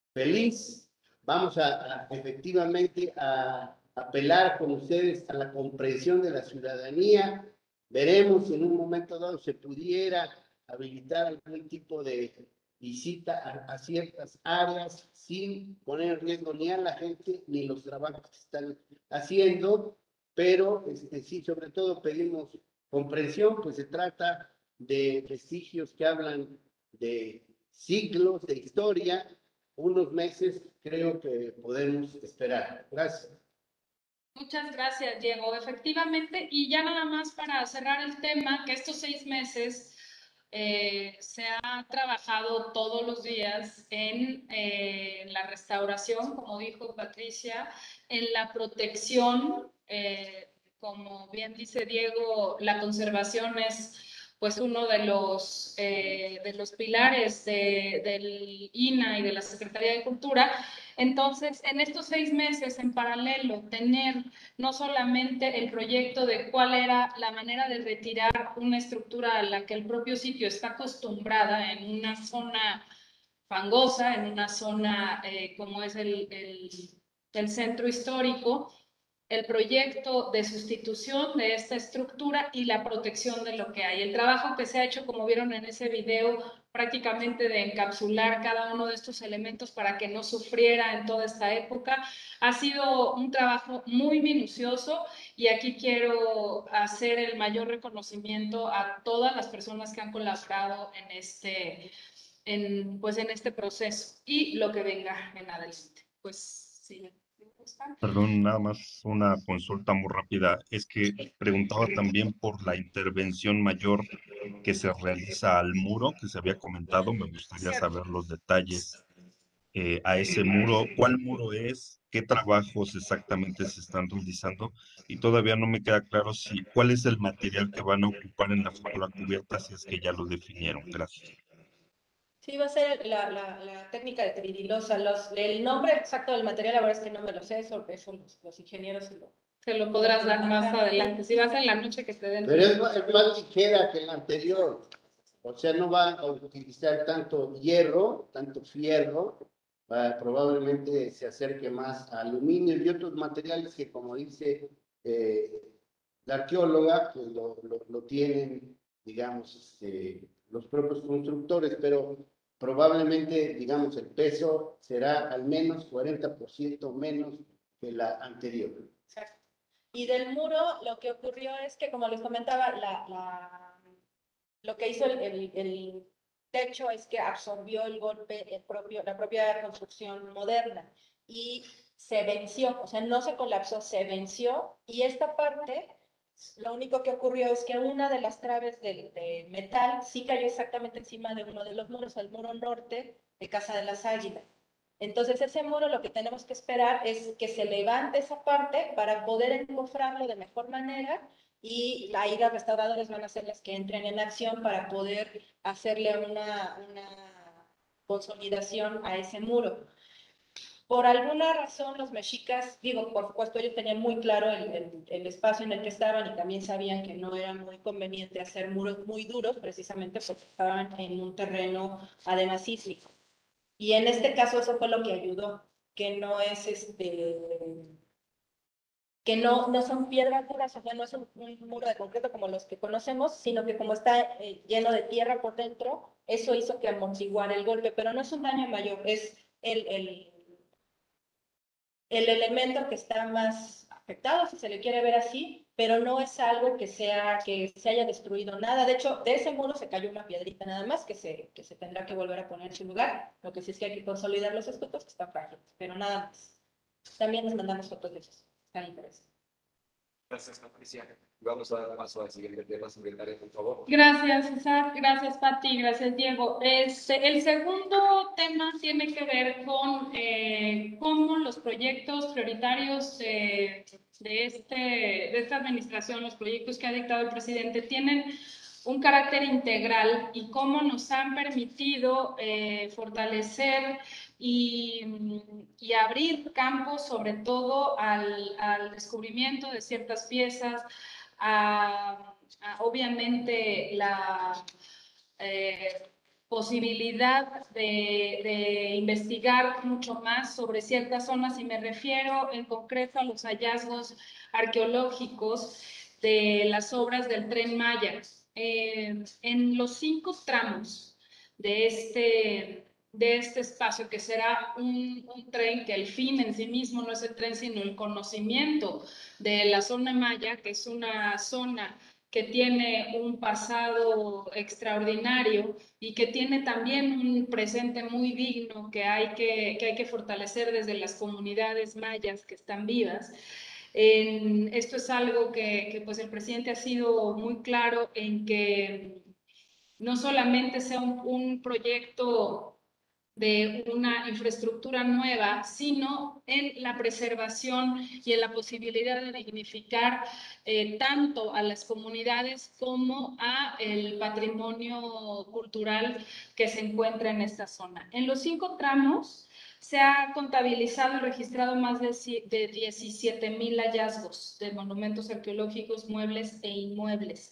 feliz. Vamos a, a efectivamente a apelar con ustedes a la comprensión de la ciudadanía. Veremos si en un momento dado se pudiera habilitar algún tipo de visita a, a ciertas áreas sin poner en riesgo ni a la gente ni los trabajos que están haciendo, pero este, sí, sobre todo pedimos comprensión, pues se trata de vestigios que hablan de siglos de historia. Unos meses creo que podemos esperar. Gracias. Muchas gracias, Diego. Efectivamente, y ya nada más para cerrar el tema, que estos seis meses eh, se ha trabajado todos los días en eh, la restauración, como dijo Patricia, en la protección, eh, como bien dice Diego, la conservación es pues uno de los, eh, de los pilares de, del I N A y de la Secretaría de Cultura. Entonces, en estos seis meses, en paralelo, tener no solamente el proyecto de cuál era la manera de retirar una estructura a la que el propio sitio está acostumbrada en una zona fangosa, en una zona eh, como es el, el, el centro histórico, el proyecto de sustitución de esta estructura y la protección de lo que hay. El trabajo que se ha hecho, como vieron en ese video, prácticamente de encapsular cada uno de estos elementos para que no sufriera en toda esta época, ha sido un trabajo muy minucioso y aquí quiero hacer el mayor reconocimiento a todas las personas que han colaborado en este, en, pues en este proceso y lo que venga en adelante. Pues sí. Perdón, nada más una consulta muy rápida. Es que preguntaba también por la intervención mayor que se realiza al muro, que se había comentado. Me gustaría saber los detalles eh, a ese muro, cuál muro es, qué trabajos exactamente se están realizando y todavía no me queda claro si cuál es el material que van a ocupar en la futura cubierta, si es que ya lo definieron. Gracias. Sí, va a ser la, la, la técnica de tridilosa. Los, el nombre exacto del material, la verdad es que no me lo sé, eso, eso los, los ingenieros se lo, Te lo podrás dar más adelante. Si vas en la noche que te den. Pero es, más- es más ligera que el anterior. O sea, no va a utilizar tanto hierro, tanto fierro, va- probablemente se acerque más a aluminio y otros materiales que, como dice eh, la arqueóloga, pues lo, lo, lo tienen, digamos, este, los propios constructores, pero probablemente, digamos, el peso será al menos cuarenta por ciento menos que la anterior. Exacto. Y del muro, lo que ocurrió es que, como les comentaba, la, la, lo que hizo el, el, el techo es que absorbió el golpe, el propio, la propia construcción moderna y se venció, o sea, no se colapsó, se venció. Y esta parte, lo único que ocurrió es que una de las traves de, de metal sí cayó exactamente encima de uno de los muros, el muro norte de Casa de las Águilas. Entonces, ese muro lo que tenemos que esperar es que se levante esa parte para poder encofrarlo de mejor manera y ahí los restauradores van a ser las que entren en acción para poder hacerle una, una consolidación a ese muro. Por alguna razón los mexicas, digo, por supuesto ellos tenían muy claro el, el, el espacio en el que estaban y también sabían que no era muy conveniente hacer muros muy duros precisamente porque estaban en un terreno además sísmico. Y en este caso eso fue lo que ayudó, que no es este, que no, no son piedras duras, o sea, no es un, un muro de concreto como los que conocemos, sino que como está eh, lleno de tierra por dentro, eso hizo que amortiguara el golpe, pero no es un daño mayor, es el, el, el elemento que está más afectado, si se le quiere ver así, pero no es algo que sea que se haya destruido nada. De hecho, de ese muro se cayó una piedrita nada más que se, que se tendrá que volver a poner en su lugar. Lo que sí es que hay que consolidar los escudos que están frágiles, pero nada más. También les mandamos fotos de esos. Están interesantes. Gracias, Patricia. Vamos a dar paso al siguiente tema, secretaria, por favor. Gracias, Isaac. Gracias, Pati. Gracias, Diego. Este, el segundo tema tiene que ver con eh, cómo los proyectos prioritarios eh, de, este, de esta administración, los proyectos que ha dictado el presidente, tienen un carácter integral y cómo nos han permitido eh, fortalecer y, y abrir campos, sobre todo al, al descubrimiento de ciertas piezas, a, a obviamente la eh, posibilidad de, de investigar mucho más sobre ciertas zonas, y me refiero en concreto a los hallazgos arqueológicos de las obras del Tren Maya. Eh, en los cinco tramos de este, de este espacio, que será un, un tren que el fin en sí mismo no es el tren, sino el conocimiento de la zona maya, que es una zona que tiene un pasado extraordinario y que tiene también un presente muy digno que hay que, que, hay que fortalecer desde las comunidades mayas que están vivas. En, esto es algo que, que pues el presidente ha sido muy claro en que no solamente sea un, un proyecto de una infraestructura nueva, sino en la preservación y en la posibilidad de dignificar eh, tanto a las comunidades como a el patrimonio cultural que se encuentra en esta zona. En los cinco tramos se ha contabilizado y registrado más de, de diecisiete mil hallazgos de monumentos arqueológicos, muebles e inmuebles.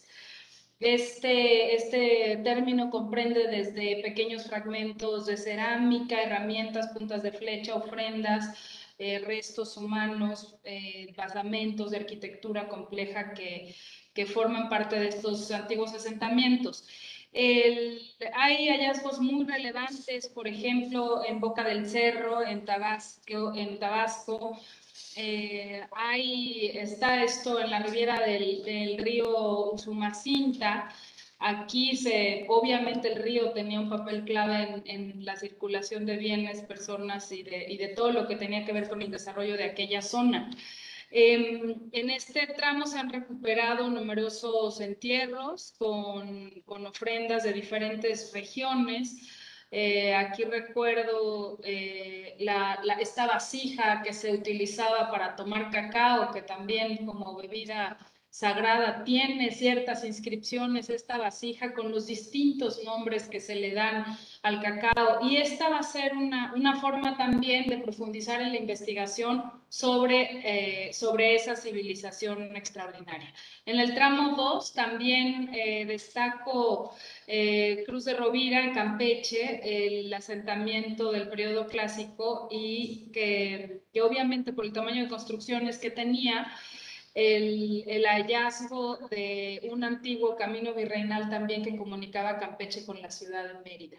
Este, este término comprende desde pequeños fragmentos de cerámica, herramientas, puntas de flecha, ofrendas, eh, restos humanos, eh, basamentos de arquitectura compleja que, que forman parte de estos antiguos asentamientos. El, hay hallazgos muy relevantes, por ejemplo, en Boca del Cerro, en Tabasco, en Tabasco. Eh, ahí está esto en la ribera del, del río Usumacinta. Aquí se, obviamente el río tenía un papel clave en, en la circulación de bienes, personas y de, y de todo lo que tenía que ver con el desarrollo de aquella zona. Eh, en este tramo se han recuperado numerosos entierros con, con ofrendas de diferentes regiones. Eh, aquí recuerdo eh, la, la, esta vasija que se utilizaba para tomar cacao, que también como bebida sagrada tiene ciertas inscripciones, esta vasija con los distintos nombres que se le dan al cacao. Y esta va a ser una, una forma también de profundizar en la investigación sobre, eh, sobre esa civilización extraordinaria. En el tramo dos también eh, destaco eh, Cruz de Rovira, en Campeche, el asentamiento del periodo clásico y que, que obviamente por el tamaño de construcciones que tenía, el, el hallazgo de un antiguo camino virreinal también que comunicaba Campeche con la ciudad de Mérida.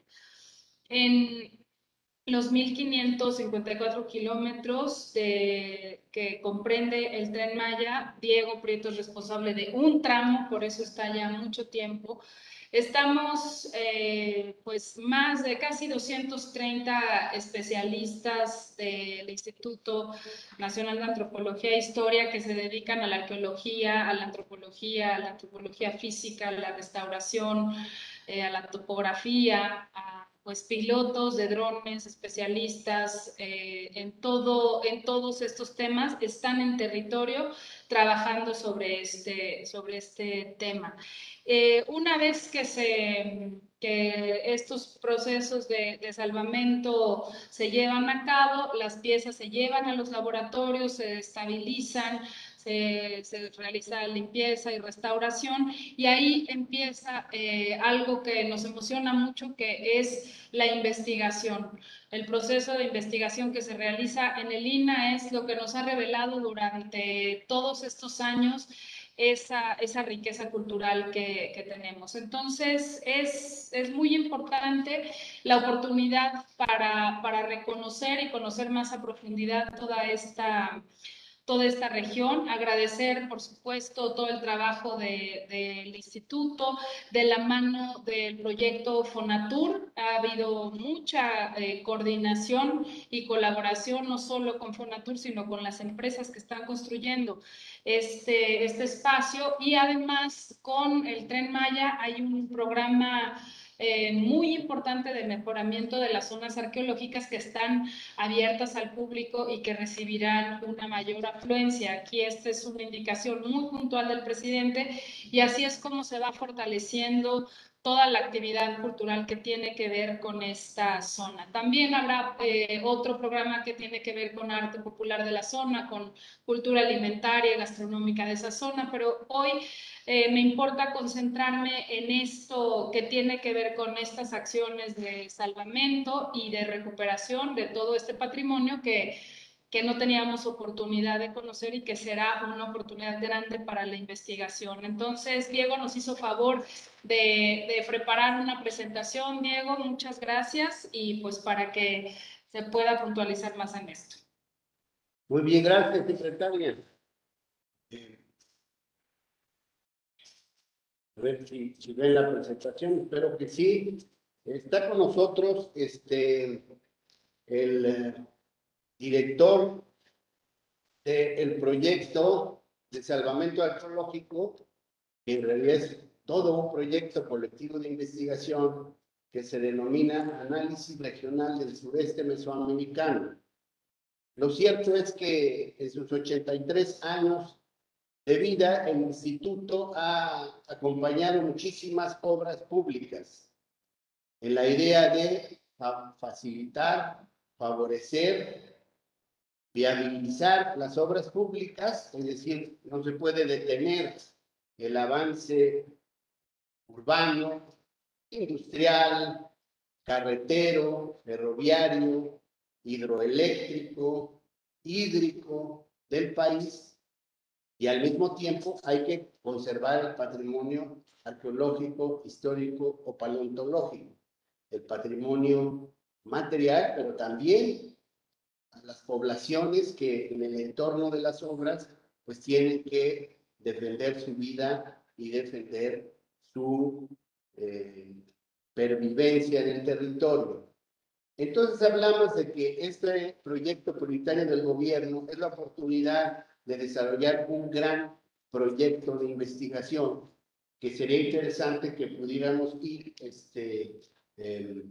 En los mil quinientos cincuenta y cuatro kilómetros de, que comprende el Tren Maya, Diego Prieto es responsable de un tramo, por eso está ya mucho tiempo. Estamos, eh, pues, más de casi doscientos treinta especialistas del Instituto Nacional de Antropología e Historia que se dedican a la arqueología, a la antropología, a la antropología física, a la restauración, eh, a la topografía, a pues pilotos de drones, especialistas eh, en, todo, en todos estos temas, están en territorio trabajando sobre este, sobre este tema. Eh, una vez que, se, que estos procesos de, de salvamento se llevan a cabo, las piezas se llevan a los laboratorios, se estabilizan, se, se realiza limpieza y restauración, y ahí empieza eh, algo que nos emociona mucho, que es la investigación. El proceso de investigación que se realiza en el I N A es lo que nos ha revelado durante todos estos años esa, esa riqueza cultural que, que tenemos. Entonces, es, es muy importante la oportunidad para, para reconocer y conocer más a profundidad toda esta toda esta región, agradecer por supuesto todo el trabajo del de, de instituto, de la mano del proyecto Fonatur, ha habido mucha eh, coordinación y colaboración no solo con Fonatur, sino con las empresas que están construyendo este, este espacio, y además con el Tren Maya hay un programa Eh, muy importante de mejoramiento de las zonas arqueológicas que están abiertas al público y que recibirán una mayor afluencia. Aquí esta es una indicación muy puntual del presidente, y así es como se va fortaleciendo toda la actividad cultural que tiene que ver con esta zona. También habrá eh, otro programa que tiene que ver con arte popular de la zona, con cultura alimentaria y gastronómica de esa zona, pero hoy eh, me importa concentrarme en esto que tiene que ver con estas acciones de salvamento y de recuperación de todo este patrimonio que que no teníamos oportunidad de conocer y que será una oportunidad grande para la investigación. Entonces, Diego nos hizo favor de, de preparar una presentación. Diego, muchas gracias, y pues para que se pueda puntualizar más en esto. Muy bien, gracias, secretaria. A ver si, si ven la presentación, espero que sí. Está con nosotros este, el eh, director del proyecto de salvamento arqueológico, que en realidad es todo un proyecto colectivo de investigación que se denomina Análisis Regional del Sureste Mesoamericano. Lo cierto es que en sus ochenta y tres años de vida, el instituto ha acompañado muchísimas obras públicas en la idea de facilitar, favorecer, viabilizar las obras públicas, es decir, no se puede detener el avance urbano, industrial, carretero, ferroviario, hidroeléctrico, hídrico del país, y al mismo tiempo hay que conservar el patrimonio arqueológico, histórico o paleontológico, el patrimonio material, pero también a las poblaciones que en el entorno de las obras pues tienen que defender su vida y defender su eh, pervivencia en el territorio. Entonces hablamos de que este proyecto prioritario del gobierno es la oportunidad de desarrollar un gran proyecto de investigación que sería interesante que pudiéramos ir este, eh,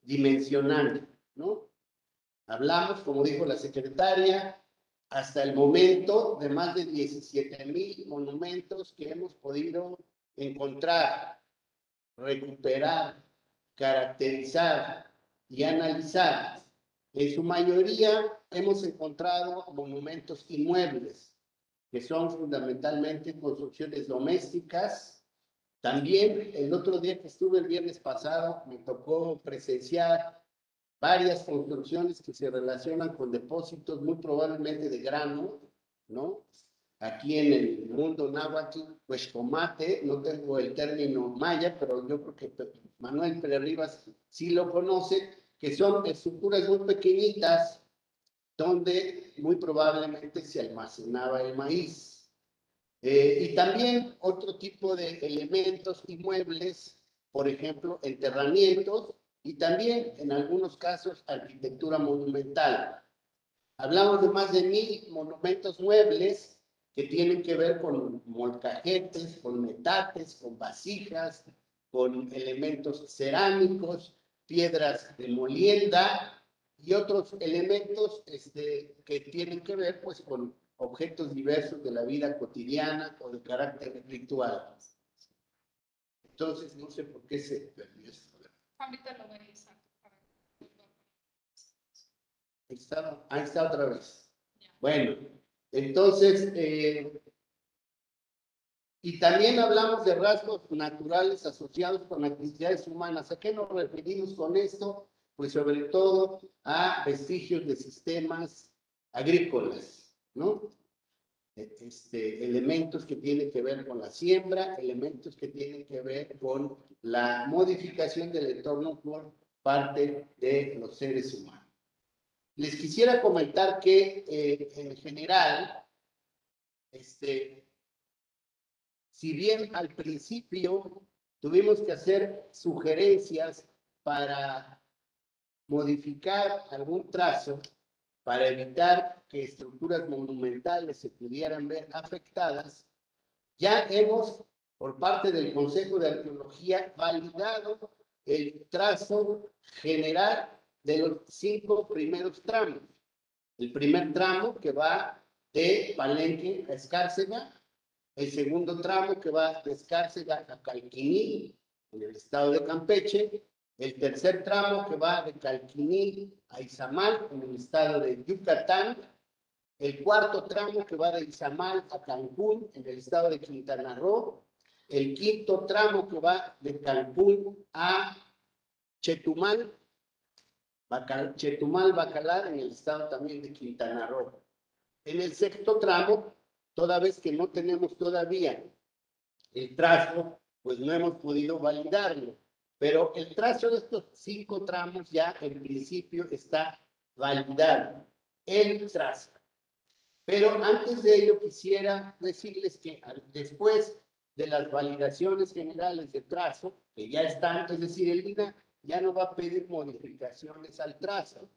dimensionando, ¿no? Hablamos, como dijo la secretaria, hasta el momento de más de diecisiete mil monumentos que hemos podido encontrar, recuperar, caracterizar y analizar. En su mayoría hemos encontrado monumentos inmuebles, que son fundamentalmente construcciones domésticas. También el otro día que estuve el viernes pasado me tocó presenciar varias construcciones que se relacionan con depósitos muy probablemente de grano, ¿no? Aquí en el mundo náhuatl, pues tomate, no tengo el término maya, pero yo creo que Manuel Pérez Rivas sí lo conoce, que son estructuras muy pequeñitas donde muy probablemente se almacenaba el maíz. Eh, y también otro tipo de elementos inmuebles, por ejemplo, enterramientos, y también, en algunos casos, arquitectura monumental. Hablamos de más de mil monumentos muebles que tienen que ver con molcajetes, con metates, con vasijas, con elementos cerámicos, piedras de molienda y otros elementos este, que tienen que ver pues, con objetos diversos de la vida cotidiana o de carácter ritual. Entonces, no sé por qué se perdió esto. Ahorita lo voy a usar. Ahí está, ahí está otra vez. Bueno, entonces, eh, y también hablamos de rasgos naturales asociados con actividades humanas. ¿A qué nos referimos con esto? Pues sobre todo a vestigios de sistemas agrícolas, ¿no? Este, elementos que tienen que ver con la siembra, elementos que tienen que ver con la modificación del entorno por parte de los seres humanos. Les quisiera comentar que eh, en general, este, si bien al principio tuvimos que hacer sugerencias para modificar algún trazo, para evitar que estructuras monumentales se pudieran ver afectadas, ya hemos, por parte del Consejo de Arqueología, validado el trazo general de los cinco primeros tramos. El primer tramo que va de Palenque a Escárcega, el segundo tramo que va de Escárcega a Calquiní, en el estado de Campeche, el tercer tramo que va de Calquiní a Izamal, en el estado de Yucatán, el cuarto tramo que va de Izamal a Cancún, en el estado de Quintana Roo, el quinto tramo que va de Cancún a Chetumal, Bacal, Chetumal, Bacalar, en el estado también de Quintana Roo. En el sexto tramo, toda vez que no tenemos todavía el trazo, pues no hemos podido validarlo. Pero el trazo de estos cinco tramos ya en principio está validado, el trazo. Pero antes de ello quisiera decirles que después de las validaciones generales de trazo, que ya están, es decir, el I N A ya no va a pedir modificaciones al trazo.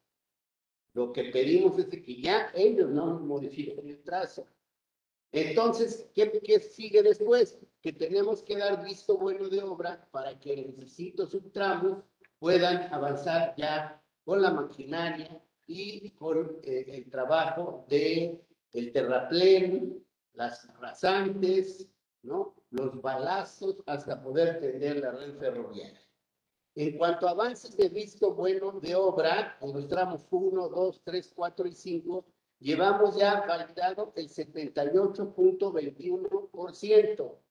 Lo que pedimos es de que ya ellos no modifiquen el trazo. Entonces, ¿qué, ¿qué sigue después? Que tenemos que dar visto bueno de obra para que los distintos subtramos puedan avanzar ya con la maquinaria y con eh, el trabajo de el terraplén, las rasantes, ¿no? Los balazos, hasta poder tender la red ferroviaria. En cuanto a avances de visto bueno de obra, en los tramos uno, dos, tres, cuatro y cinco, llevamos ya validado el setenta y ocho punto veintiuno por ciento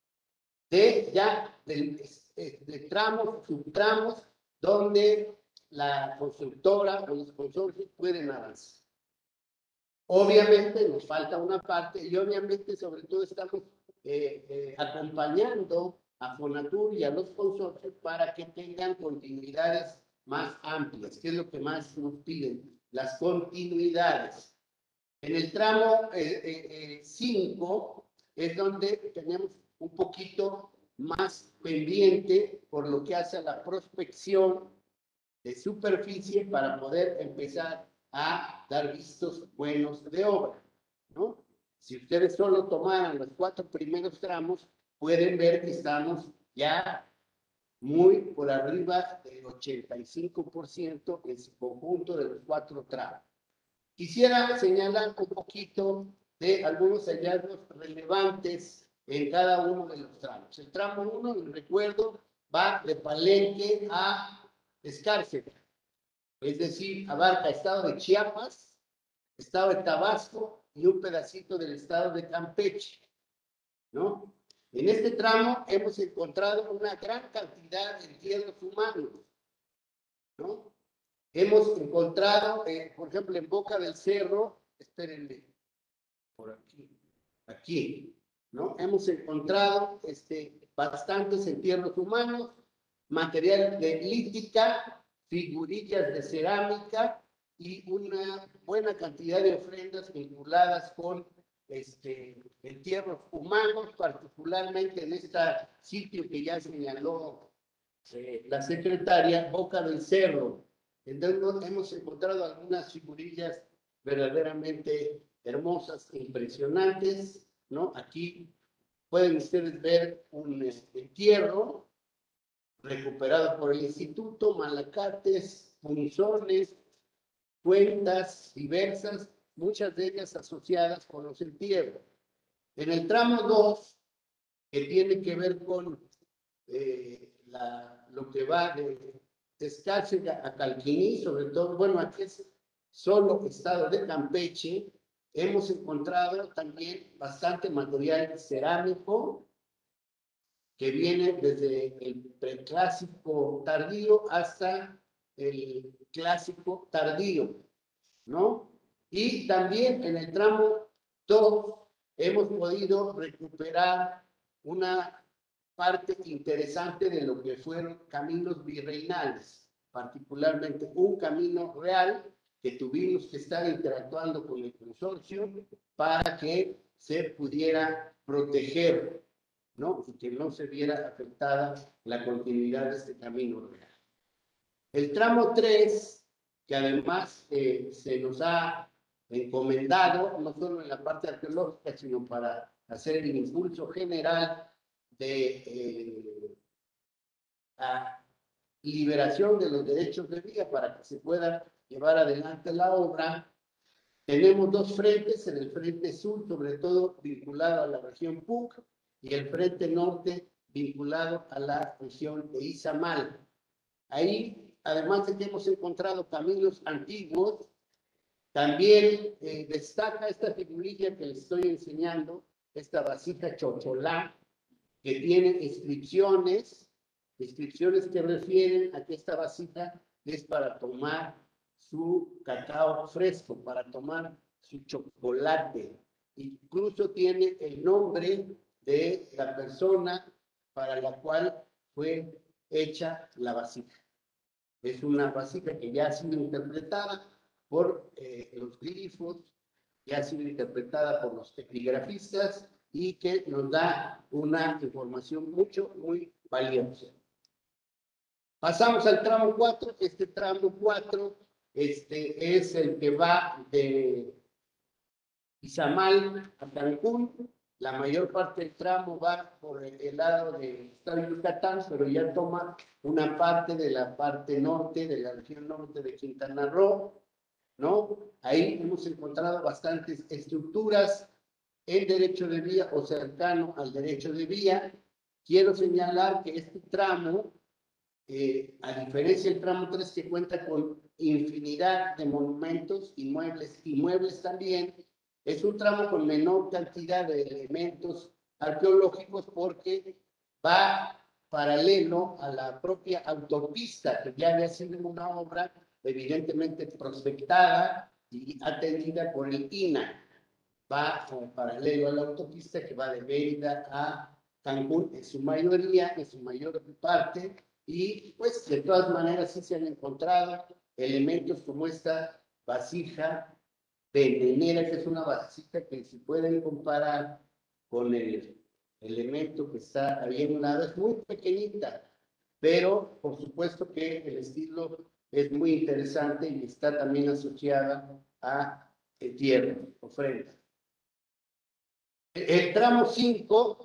de ya de, de, de tramos, subtramos, donde la constructora o los consorcios pueden avanzar. Obviamente nos falta una parte y obviamente sobre todo estamos eh, eh, acompañando a Fonatur y a los consorcios para que tengan continuidades más amplias, que es lo que más nos piden, las continuidades. En el tramo cinco eh, eh, es donde tenemos un poquito más pendiente por lo que hace a la prospección de superficie para poder empezar a dar vistos buenos de obra, ¿no? Si ustedes solo tomaran los cuatro primeros tramos, pueden ver que estamos ya muy por arriba del ochenta y cinco por ciento en su conjunto de los cuatro tramos. Quisiera señalar un poquito de algunos hallazgos relevantes en cada uno de los tramos. El tramo uno, les recuerdo, va de Palenque a Escárcega, es decir, abarca estado de Chiapas, estado de Tabasco y un pedacito del estado de Campeche, ¿no? En este tramo hemos encontrado una gran cantidad de entierros humanos, ¿no? Hemos encontrado, eh, por ejemplo, en Boca del Cerro, espérenle, por aquí, aquí, ¿no? Hemos encontrado este, bastantes entierros humanos, material de lítica, figurillas de cerámica y una buena cantidad de ofrendas vinculadas con este, entierros humanos, particularmente en este sitio que ya señaló eh, la secretaria, Boca del Cerro. Entonces hemos encontrado algunas figurillas verdaderamente hermosas e impresionantes, ¿no? Aquí pueden ustedes ver un este, entierro recuperado por el instituto, malacates, punzones, cuentas diversas, muchas de ellas asociadas con los entierros. En el tramo dos, que tiene que ver con eh, la, lo que va de Escárcega a Calquiní, sobre todo, bueno, aquí es solo estado de Campeche, hemos encontrado también bastante material cerámico que viene desde el preclásico tardío hasta el clásico tardío, ¿no? Y también en el tramo dos hemos podido recuperar una parte interesante de lo que fueron caminos virreinales, particularmente un camino real que tuvimos que estar interactuando con el consorcio para que se pudiera proteger, ¿no? Y que no se viera afectada la continuidad de este camino real. El tramo tres, que además eh, se nos ha encomendado, no solo en la parte arqueológica, sino para hacer el impulso general de eh, la liberación de los derechos de vía para que se pueda llevar adelante la obra. Tenemos dos frentes, en el frente sur, sobre todo vinculado a la región P U C, y el frente norte vinculado a la región de Izamal. Ahí, además de que hemos encontrado caminos antiguos, también eh, destaca esta figurilla que les estoy enseñando, esta vasija chocholá, que tiene inscripciones, inscripciones que refieren a que esta vasija es para tomar su cacao fresco, para tomar su chocolate. Incluso tiene el nombre de la persona para la cual fue hecha la vasija. Es una vasija que ya ha sido interpretada por eh, los glifos, ya ha sido interpretada por los epigrafistas y que nos da una información mucho, muy valiosa. Pasamos al tramo cuatro. Este tramo cuatro este, es el que va de Izamal a Cancún. La mayor parte del tramo va por el lado del estado de Yucatán, pero ya toma una parte de la parte norte, de la región norte de Quintana Roo, ¿no? Ahí hemos encontrado bastantes estructuras en derecho de vía o cercano al derecho de vía. Quiero señalar que este tramo, eh, a diferencia del tramo tres, que cuenta con infinidad de monumentos, inmuebles, inmuebles también, es un tramo con menor cantidad de elementos arqueológicos porque va paralelo a la propia autopista, que ya había sido una obra evidentemente prospectada y atendida por el I N A. Va en paralelo a la autopista que va de Mérida a Cancún en su mayoría, en su mayor parte, y pues de todas maneras sí se han encontrado elementos como esta vasija venenera, que es una vasija que se pueden comparar con el elemento que está ahí en un lado. Es muy pequeñita, pero por supuesto que el estilo es muy interesante y está también asociada a tierra, ofrenda. El tramo cinco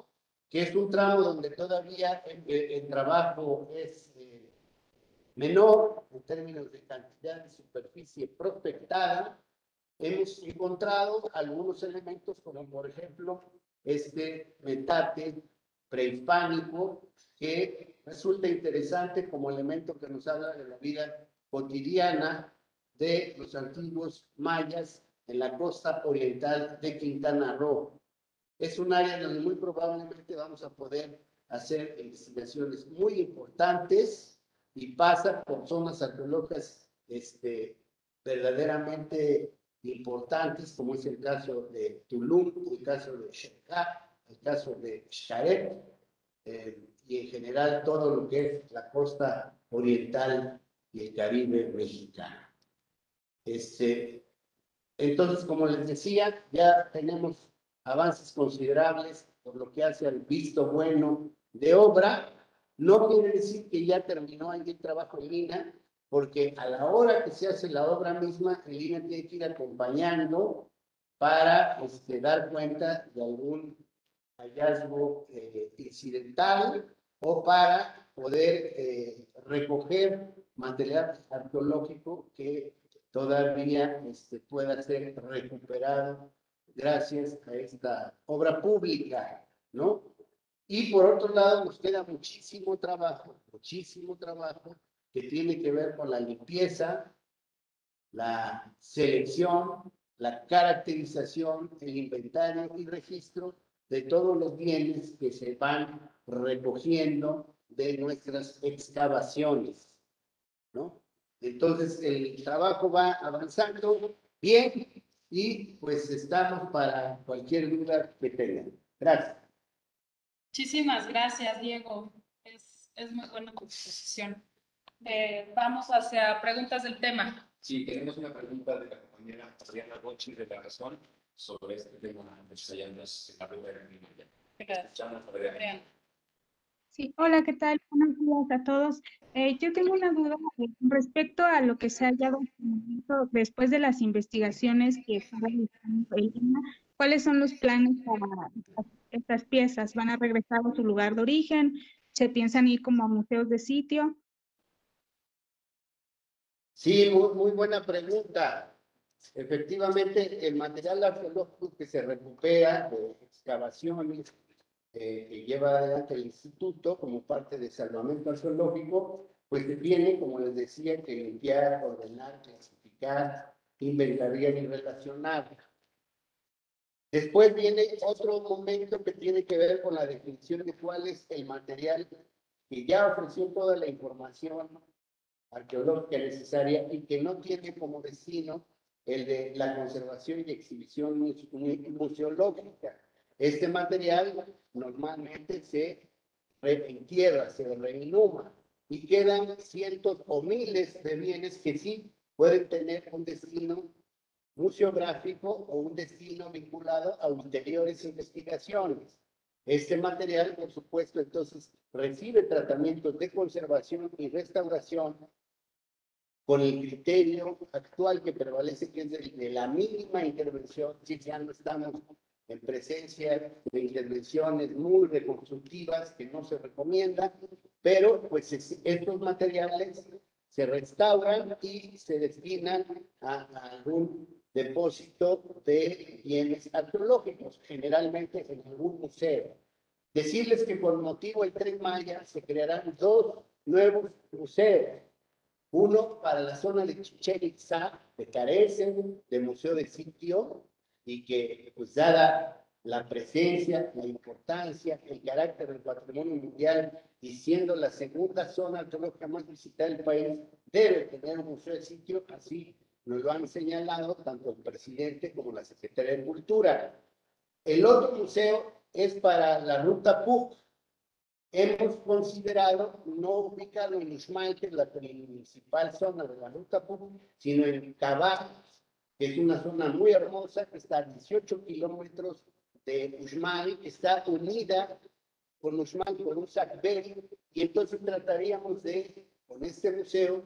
que es un tramo donde todavía el, el trabajo es eh, menor en términos de cantidad de superficie prospectada, hemos encontrado algunos elementos como por ejemplo este metate prehispánico que resulta interesante como elemento que nos habla de la vida cotidiana de los antiguos mayas en la costa oriental de Quintana Roo. Es un área donde muy probablemente vamos a poder hacer investigaciones muy importantes y pasa por zonas arqueológicas este, verdaderamente importantes, como es el caso de Tulum, el caso de Xercá, el caso de Xcaret, eh, y en general todo lo que es la costa oriental y el Caribe mexicano. Este, entonces, como les decía, ya tenemos avances considerables por lo que hace al visto bueno de obra. No quiere decir que ya terminó ahí el trabajo en línea, porque a la hora que se hace la obra misma, el I N E tiene que ir acompañando para este, dar cuenta de algún hallazgo eh, incidental o para poder eh, recoger material arqueológico que todavía este, pueda ser recuperado gracias a esta obra pública, ¿no? Y por otro lado, nos queda muchísimo trabajo, muchísimo trabajo que tiene que ver con la limpieza, la selección, la caracterización, el inventario y registro de todos los bienes que se van recogiendo de nuestras excavaciones, ¿no? Entonces, el trabajo va avanzando bien y pues estamos para cualquier duda que tengan. Gracias. Muchísimas gracias, Diego. Es, es muy buena tu exposición. Eh, vamos hacia preguntas del tema. Sí, tenemos una pregunta de la compañera Adriana Rochi de La Razón sobre este tema de los hallazgos en la ruta de la Primaria. Gracias. Sí, hola, ¿qué tal? Buenos días a todos. Eh, yo tengo una duda eh, respecto a lo que se ha hallado en el momento después de las investigaciones que está realizando el I N A. ¿Cuáles son los planes para estas, estas piezas? ¿Van a regresar a su lugar de origen? ¿Se piensan ir como a museos de sitio? Sí, muy, muy buena pregunta. Efectivamente, el material arqueológico que se recupera de excavaciones eh, que lleva adelante el instituto como parte de salvamento arqueológico, pues se tiene, como les decía, que limpiar, ordenar, clasificar, inventariar y relacionar. Después viene otro momento que tiene que ver con la definición de cuál es el material que ya ofreció toda la información arqueológica necesaria y que no tiene como destino el de la conservación y exhibición museológica. Este material normalmente se entierra, se reinhuma y quedan cientos o miles de bienes que sí pueden tener un destino museográfico o un destino vinculado a ulteriores investigaciones. Este material, por supuesto, entonces recibe tratamientos de conservación y restauración con el criterio actual que prevalece, que es de, de la mínima intervención, si ya no estamos en presencia de intervenciones muy reconstructivas que no se recomiendan, pero pues es, estos materiales se restauran y se destinan a, a algún depósito de bienes arqueológicos, generalmente en algún museo. Decirles que por motivo del Tren Maya se crearán dos nuevos museos. Uno para la zona de Chichén Itzá, que carecen de museo de sitio y que, pues, dada la presencia, la importancia, el carácter del patrimonio mundial y siendo la segunda zona arqueológica más visitada del país, debe tener un museo de sitio, así nos lo han señalado tanto el presidente como la secretaria de Cultura. El otro museo es para la ruta P U C. Hemos considerado no ubicarlo en Uxmal, que es la principal zona de la ruta P U C, sino en Cabajas, que es una zona muy hermosa, que está a dieciocho kilómetros de Uxmal, que está unida con Uxmal por un sacbel, y entonces trataríamos de, con este museo,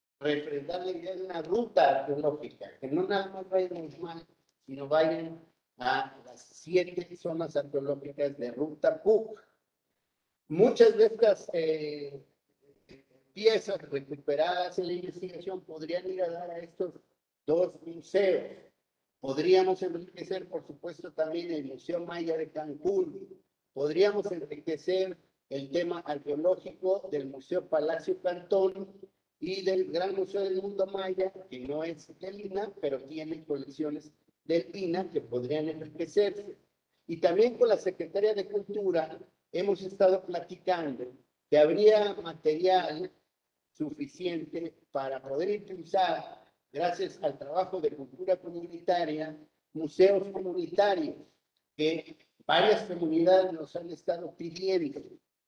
refrendar la idea de una ruta arqueológica, que no nada más vayan a Uxmal, sino vayan a las siete zonas arqueológicas de Ruta P U C. Muchas de estas eh, piezas recuperadas en la investigación podrían ir a dar a estos dos museos. Podríamos enriquecer, por supuesto, también el Museo Maya de Cancún. Podríamos enriquecer el tema arqueológico del Museo Palacio Cantón y del Gran Museo del Mundo Maya, que no es del I N A, pero tiene colecciones del I N A que podrían enriquecerse. Y también con la Secretaría de Cultura hemos estado platicando que habría material suficiente para poder utilizar, gracias al trabajo de cultura comunitaria, museos comunitarios, que varias comunidades nos han estado pidiendo.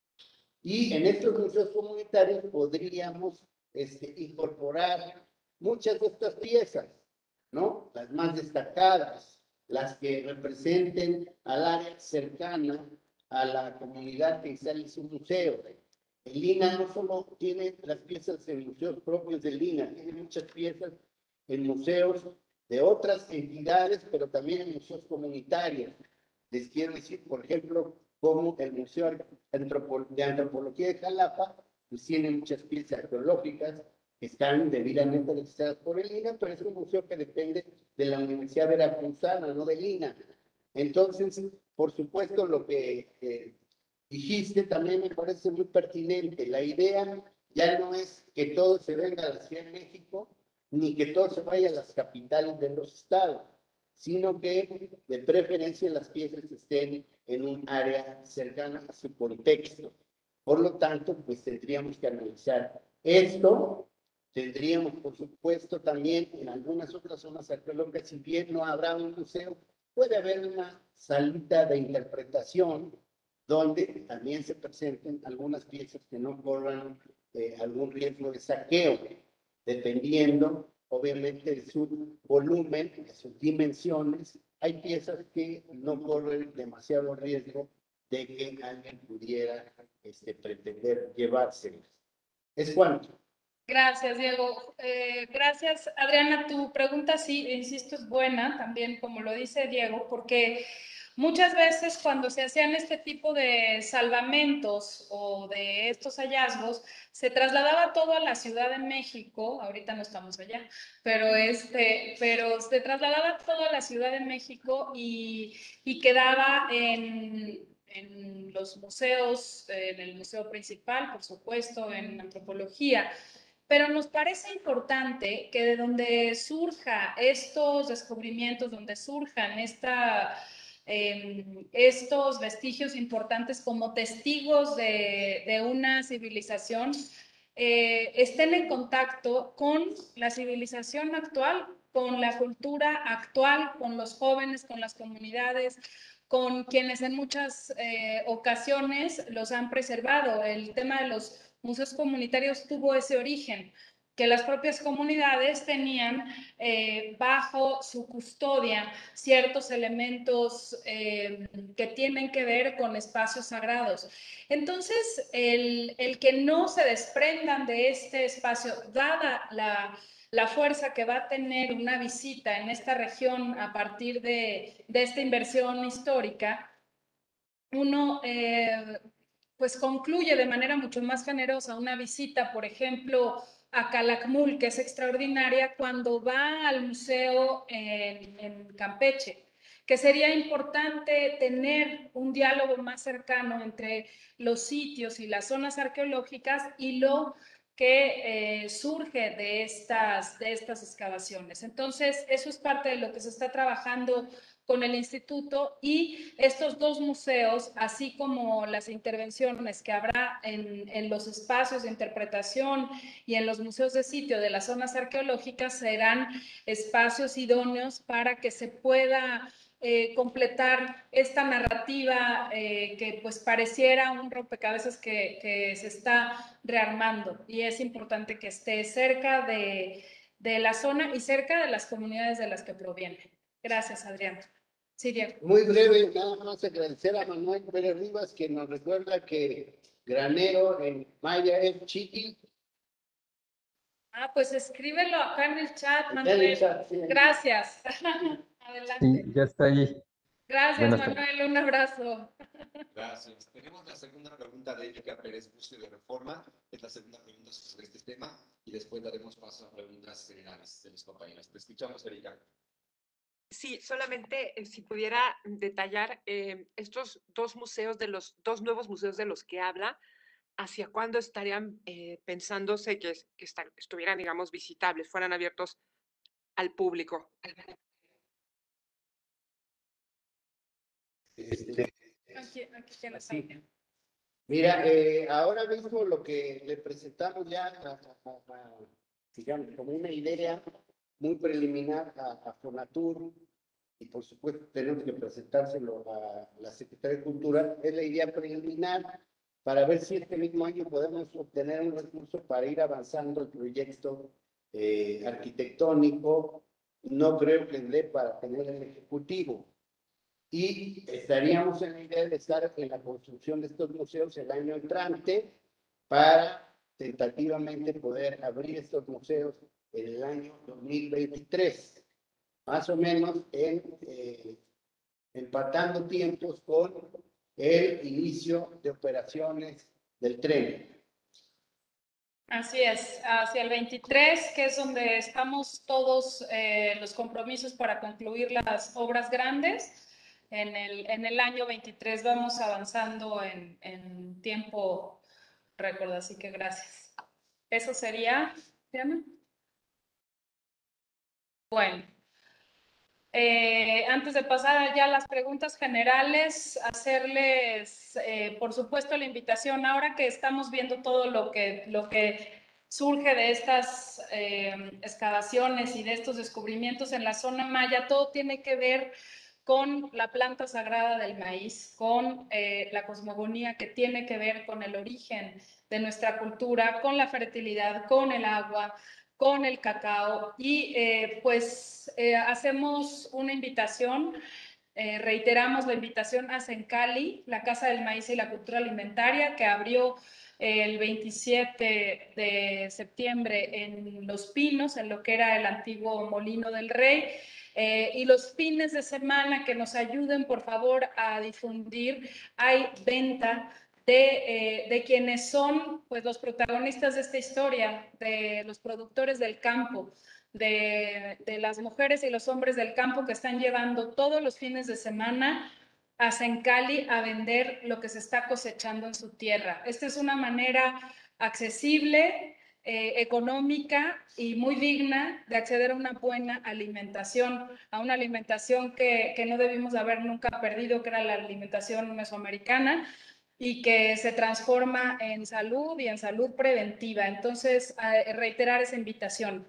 Y en estos museos comunitarios podríamos este, incorporar muchas de estas piezas, ¿no? Las más destacadas, las que representen al área cercana a la comunidad que está en su museo. El I N A no solo tiene las piezas en museos propios del I N A, tiene muchas piezas en museos de otras entidades, pero también en museos comunitarios. Les quiero decir, por ejemplo, como el Museo de Antropología de Jalapa, pues tiene muchas piezas arqueológicas que están debidamente registradas por el I N A, pero es un museo que depende de la Universidad Veracruzana, no del I N A. Entonces, por supuesto, lo que eh, dijiste también me parece muy pertinente. La idea ya no es que todo se venga a la Ciudad de México, ni que todo se vaya a las capitales de los estados, sino que de preferencia las piezas estén en un área cercana a su contexto. Por lo tanto, pues tendríamos que analizar esto. Tendríamos, por supuesto, también en algunas otras zonas arqueológicas, si bien no habrá un museo, puede haber una salita de interpretación donde también se presenten algunas piezas que no corran eh, algún riesgo de saqueo, dependiendo, obviamente, de su volumen, de sus dimensiones. Hay piezas que no corren demasiado riesgo de que alguien pudiera este, pretender llevárselas. ¿Es cuánto? Gracias, Diego. Eh, gracias, Adriana. Tu pregunta, sí, insisto, es buena también, como lo dice Diego, porque muchas veces cuando se hacían este tipo de salvamentos o de estos hallazgos, se trasladaba todo a la Ciudad de México. Ahorita no estamos allá, pero, este, pero se trasladaba todo a la Ciudad de México y, y quedaba en... en los museos, en el museo principal, por supuesto, en antropología. Pero nos parece importante que de donde surja estos descubrimientos, donde surjan esta, eh, estos vestigios importantes como testigos de, de una civilización, eh, estén en contacto con la civilización actual, con la cultura actual, con los jóvenes, con las comunidades, con quienes en muchas eh, ocasiones los han preservado. El tema de los museos comunitarios tuvo ese origen, que las propias comunidades tenían eh, bajo su custodia ciertos elementos eh, que tienen que ver con espacios sagrados. Entonces, el, el que no se desprendan de este espacio, dada la, la fuerza que va a tener una visita en esta región a partir de, de esta inversión histórica, uno eh, pues concluye de manera mucho más generosa una visita, por ejemplo, a Calakmul, que es extraordinaria, cuando va al museo en, en Campeche, que sería importante tener un diálogo más cercano entre los sitios y las zonas arqueológicas y lo que eh, surge de estas, de estas excavaciones. Entonces, eso es parte de lo que se está trabajando con el instituto, y estos dos museos, así como las intervenciones que habrá en, en los espacios de interpretación y en los museos de sitio de las zonas arqueológicas, serán espacios idóneos para que se pueda eh, completar esta narrativa eh, que pues pareciera un rompecabezas que, que se está rearmando, y es importante que esté cerca de, de la zona y cerca de las comunidades de las que proviene. Gracias, Adrián. Sí, Diego. Muy breve, nada más agradecer a Manuel Pérez Rivas, que nos recuerda que granero en maya es chiqui. Ah, pues escríbelo acá en el chat, En Manuel. el chat, sí. Gracias. Adelante. Sí, ya está ahí. Gracias, Buenas Manuel, un abrazo. Gracias. Tenemos la segunda pregunta de Erika Pérez Buste de Reforma. Es la segunda pregunta sobre este tema y después daremos paso a preguntas generales de mis compañeros. Te escuchamos, Erika. Sí, solamente eh, si pudiera detallar eh, estos dos museos de los dos nuevos museos de los que habla, ¿hacia cuándo estarían eh, pensándose que, que están, estuvieran, digamos, visitables, fueran abiertos al público? Este, Aquí, aquí tienes sí. audio. Mira, eh, ahora mismo lo que le presentamos ya, a, a, a, digamos, como una idea muy preliminar a, a Fonatur, y por supuesto tenemos que presentárselo a la Secretaría de Cultura, es la idea preliminar para ver si este mismo año podemos obtener un recurso para ir avanzando el proyecto eh, arquitectónico. No creo que dé para tener el ejecutivo. Y estaríamos en la idea de estar en la construcción de estos museos el año entrante para tentativamente poder abrir estos museos en el año dos mil veintitrés, más o menos en, eh, empatando tiempos con el inicio de operaciones del tren. Así es, hacia el veintitrés, que es donde estamos todos eh, los compromisos para concluir las obras grandes. En el, en el año veintitrés vamos avanzando en, en tiempo récord, así que gracias. Eso sería, Diana. Bueno, eh, antes de pasar ya a las preguntas generales, hacerles, eh, por supuesto, la invitación, ahora que estamos viendo todo lo que, lo que surge de estas eh, excavaciones y de estos descubrimientos en la zona maya, todo tiene que ver con la planta sagrada del maíz, con eh, la cosmogonía que tiene que ver con el origen de nuestra cultura, con la fertilidad, con el agua, con el cacao. Y eh, pues eh, hacemos una invitación, eh, reiteramos la invitación a Sencali, la Casa del Maíz y la Cultura Alimentaria, que abrió el veintisiete de septiembre en Los Pinos, en lo que era el antiguo Molino del Rey. Eh, y los fines de semana que nos ayuden, por favor, a difundir. Hay venta de, eh, de quienes son pues, los protagonistas de esta historia, de los productores del campo, de, de las mujeres y los hombres del campo que están llevando todos los fines de semana a Sencali a vender lo que se está cosechando en su tierra. Esta es una manera accesible, Eh, económica y muy digna de acceder a una buena alimentación, a una alimentación que, que no debimos haber nunca perdido, que era la alimentación mesoamericana, y que se transforma en salud y en salud preventiva. Entonces, eh, reiterar esa invitación.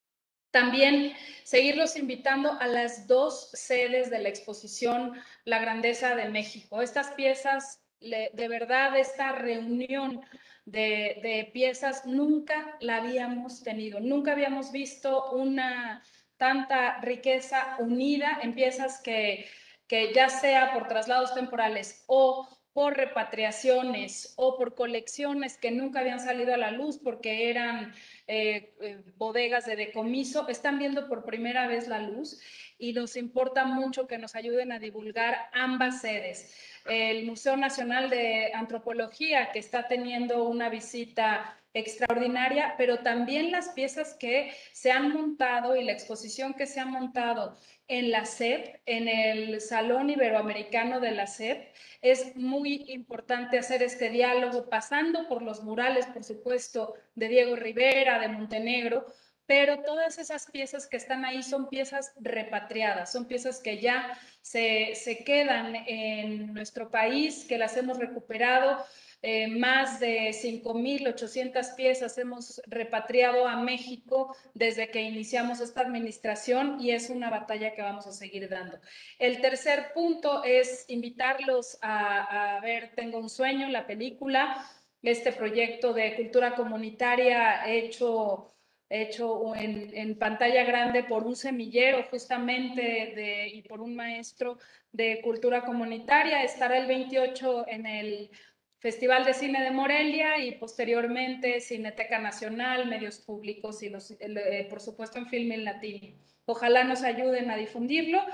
También seguirlos invitando a las dos sedes de la exposición La Grandeza de México. Estas piezas, de verdad, esta reunión de, de piezas nunca la habíamos tenido, nunca habíamos visto una tanta riqueza unida en piezas que, que ya sea por traslados temporales o por repatriaciones o por colecciones que nunca habían salido a la luz porque eran eh, eh, bodegas de decomiso, están viendo por primera vez la luz y nos importa mucho que nos ayuden a divulgar ambas sedes. El Museo Nacional de Antropología, que está teniendo una visita extraordinaria, pero también las piezas que se han montado y la exposición que se ha montado en la S E P, en el Salón Iberoamericano de la S E P. Es muy importante hacer este diálogo, pasando por los murales, por supuesto, de Diego Rivera, de Montenegro, pero todas esas piezas que están ahí son piezas repatriadas, son piezas que ya se, se quedan en nuestro país, que las hemos recuperado. Eh, más de cinco mil ochocientas piezas hemos repatriado a México desde que iniciamos esta administración y es una batalla que vamos a seguir dando. El tercer punto es invitarlos a, a ver Tengo un sueño, la película, este proyecto de cultura comunitaria hecho, hecho en, en pantalla grande por un semillero justamente de, y por un maestro de cultura comunitaria. Estará el veintiocho en el Festival de Cine de Morelia y posteriormente Cineteca Nacional, medios públicos y los, eh, por supuesto en Filmin Latino. Ojalá nos ayuden a difundirlo.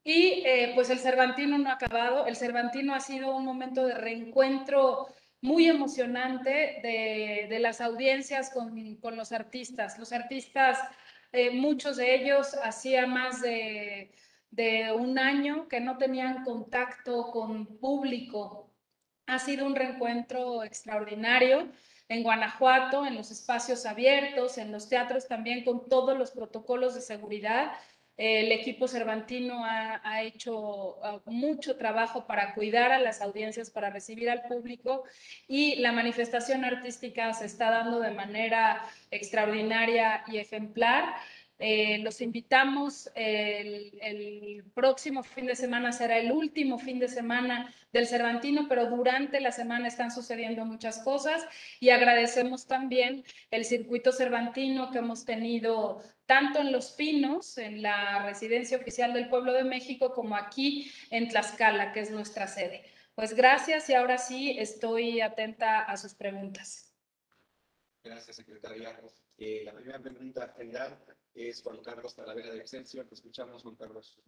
Y eh, pues el Cervantino no ha acabado, el Cervantino ha sido un momento de reencuentro muy emocionante de, de las audiencias con, con los artistas. Los artistas, eh, muchos de ellos hacía más de, de un año que no tenían contacto con público. Ha sido un reencuentro extraordinario en Guanajuato, en los espacios abiertos, en los teatros también con todos los protocolos de seguridad. El equipo Cervantino ha, ha hecho uh, mucho trabajo para cuidar a las audiencias, para recibir al público, y la manifestación artística se está dando de manera extraordinaria y ejemplar. Eh, los invitamos, el, el próximo fin de semana será el último fin de semana del Cervantino, pero durante la semana están sucediendo muchas cosas y agradecemos también el circuito cervantino que hemos tenido tanto en Los Pinos, en la residencia oficial del Pueblo de México, como aquí en Tlaxcala, que es nuestra sede. Pues gracias y ahora sí estoy atenta a sus preguntas. Gracias, secretaria. Eh, la primera pregunta general es Juan Carlos Talavera de Excelsior. Te escuchamos, Juan Carlos.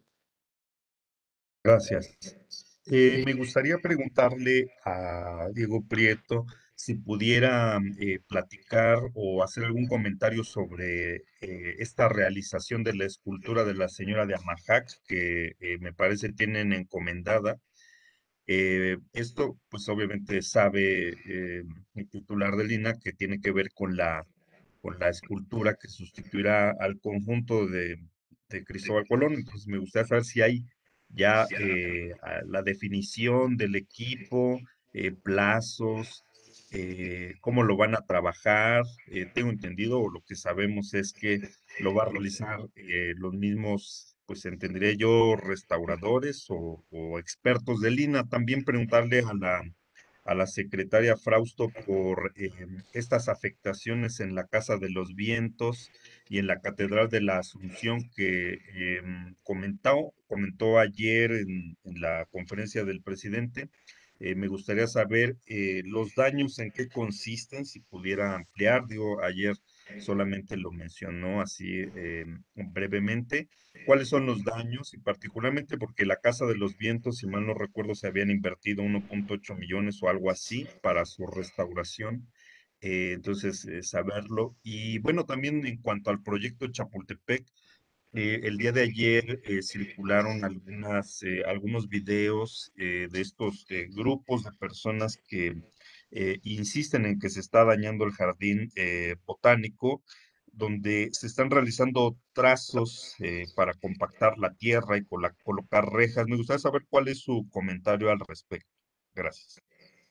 Gracias. Eh, me gustaría preguntarle a Diego Prieto si pudiera eh, platicar o hacer algún comentario sobre eh, esta realización de la escultura de la señora de Amajac, que eh, me parece tienen encomendada. Eh, esto, pues obviamente sabe eh, el titular del I N A que tiene que ver con la, con la escultura que sustituirá al conjunto de, de Cristóbal Colón. Entonces me gustaría saber si hay ya eh, a- la definición del equipo, eh, plazos, eh, cómo lo van a trabajar. Eh, tengo entendido, o lo que sabemos es que lo va a realizar eh, los mismos, pues entendería yo, restauradores o, o expertos del I N A. También preguntarle a la, a la secretaria Frausto por eh, estas afectaciones en la Casa de los Vientos y en la Catedral de la Asunción que eh, comentó, comentó ayer en, en la conferencia del presidente. Eh, me gustaría saber eh, los daños en qué consisten, si pudiera ampliar. Digo, ayer solamente lo mencionó así eh, brevemente. ¿Cuáles son los daños? Y particularmente porque la Casa de los Vientos, si mal no recuerdo, se habían invertido uno punto ocho millones o algo así para su restauración. Eh, entonces, eh, saberlo. Y bueno, también en cuanto al proyecto Chapultepec, eh, el día de ayer eh, circularon algunas, eh, algunos videos eh, de estos eh, grupos de personas que eh, insisten en que se está dañando el jardín eh, botánico, donde se están realizando trazos eh, para compactar la tierra y cola- colocar rejas. Me gustaría saber cuál es su comentario al respecto. Gracias.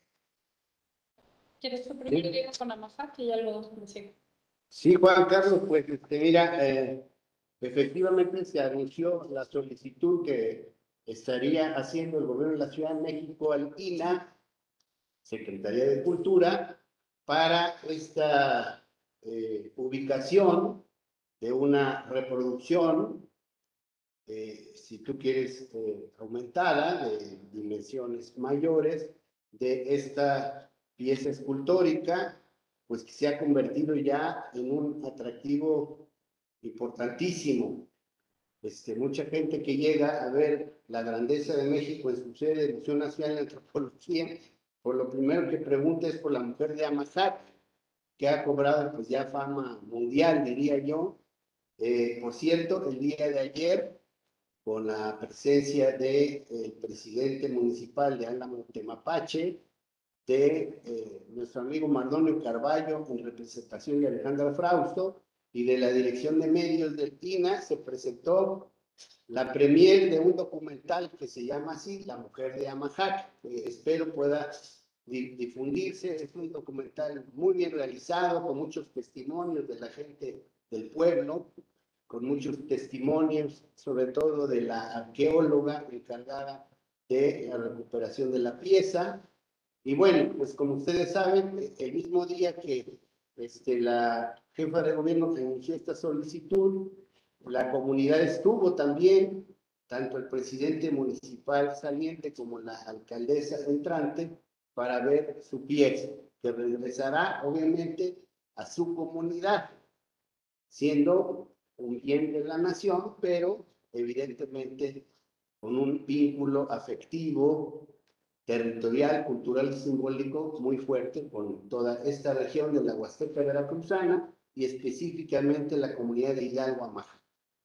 ¿Quieres tú primero, Diego, con Amajac y ya luego me sigo? Sí, Juan Carlos, pues este, mira, eh, efectivamente se anunció la solicitud que estaría haciendo el gobierno de la Ciudad de México al I N A, Secretaría de Cultura, para esta eh, ubicación de una reproducción, eh, si tú quieres, eh, aumentada, de dimensiones mayores, de esta pieza escultórica, pues que se ha convertido ya en un atractivo importantísimo. Este, mucha gente que llega a ver la grandeza de México en su sede del Museo Nacional de Antropología, por lo primero que pregunta es por la mujer de Amajac, que ha cobrado pues ya fama mundial, diría yo. Eh, por cierto, el día de ayer, con la presencia del de, presidente municipal de Álamo Temapache, de eh, nuestro amigo Mardonio Carballo, en representación de Alejandra Frausto, y de la Dirección de Medios del I N A, se presentó la premier de un documental que se llama así, La Mujer de Amajac, que espero pueda di difundirse. Es un documental muy bien realizado, con muchos testimonios de la gente del pueblo, con muchos testimonios, sobre todo de la arqueóloga encargada de la recuperación de la pieza. Y bueno, pues como ustedes saben, el mismo día que este, la jefa de gobierno anunció esta solicitud, la comunidad estuvo también, tanto el presidente municipal saliente como la alcaldesa entrante, para ver su pieza, que regresará obviamente a su comunidad, siendo un bien de la nación, pero evidentemente con un vínculo afectivo, territorial, cultural y simbólico muy fuerte con toda esta región de la Huasteca Veracruzana y específicamente la comunidad de Hidalgo Amaja.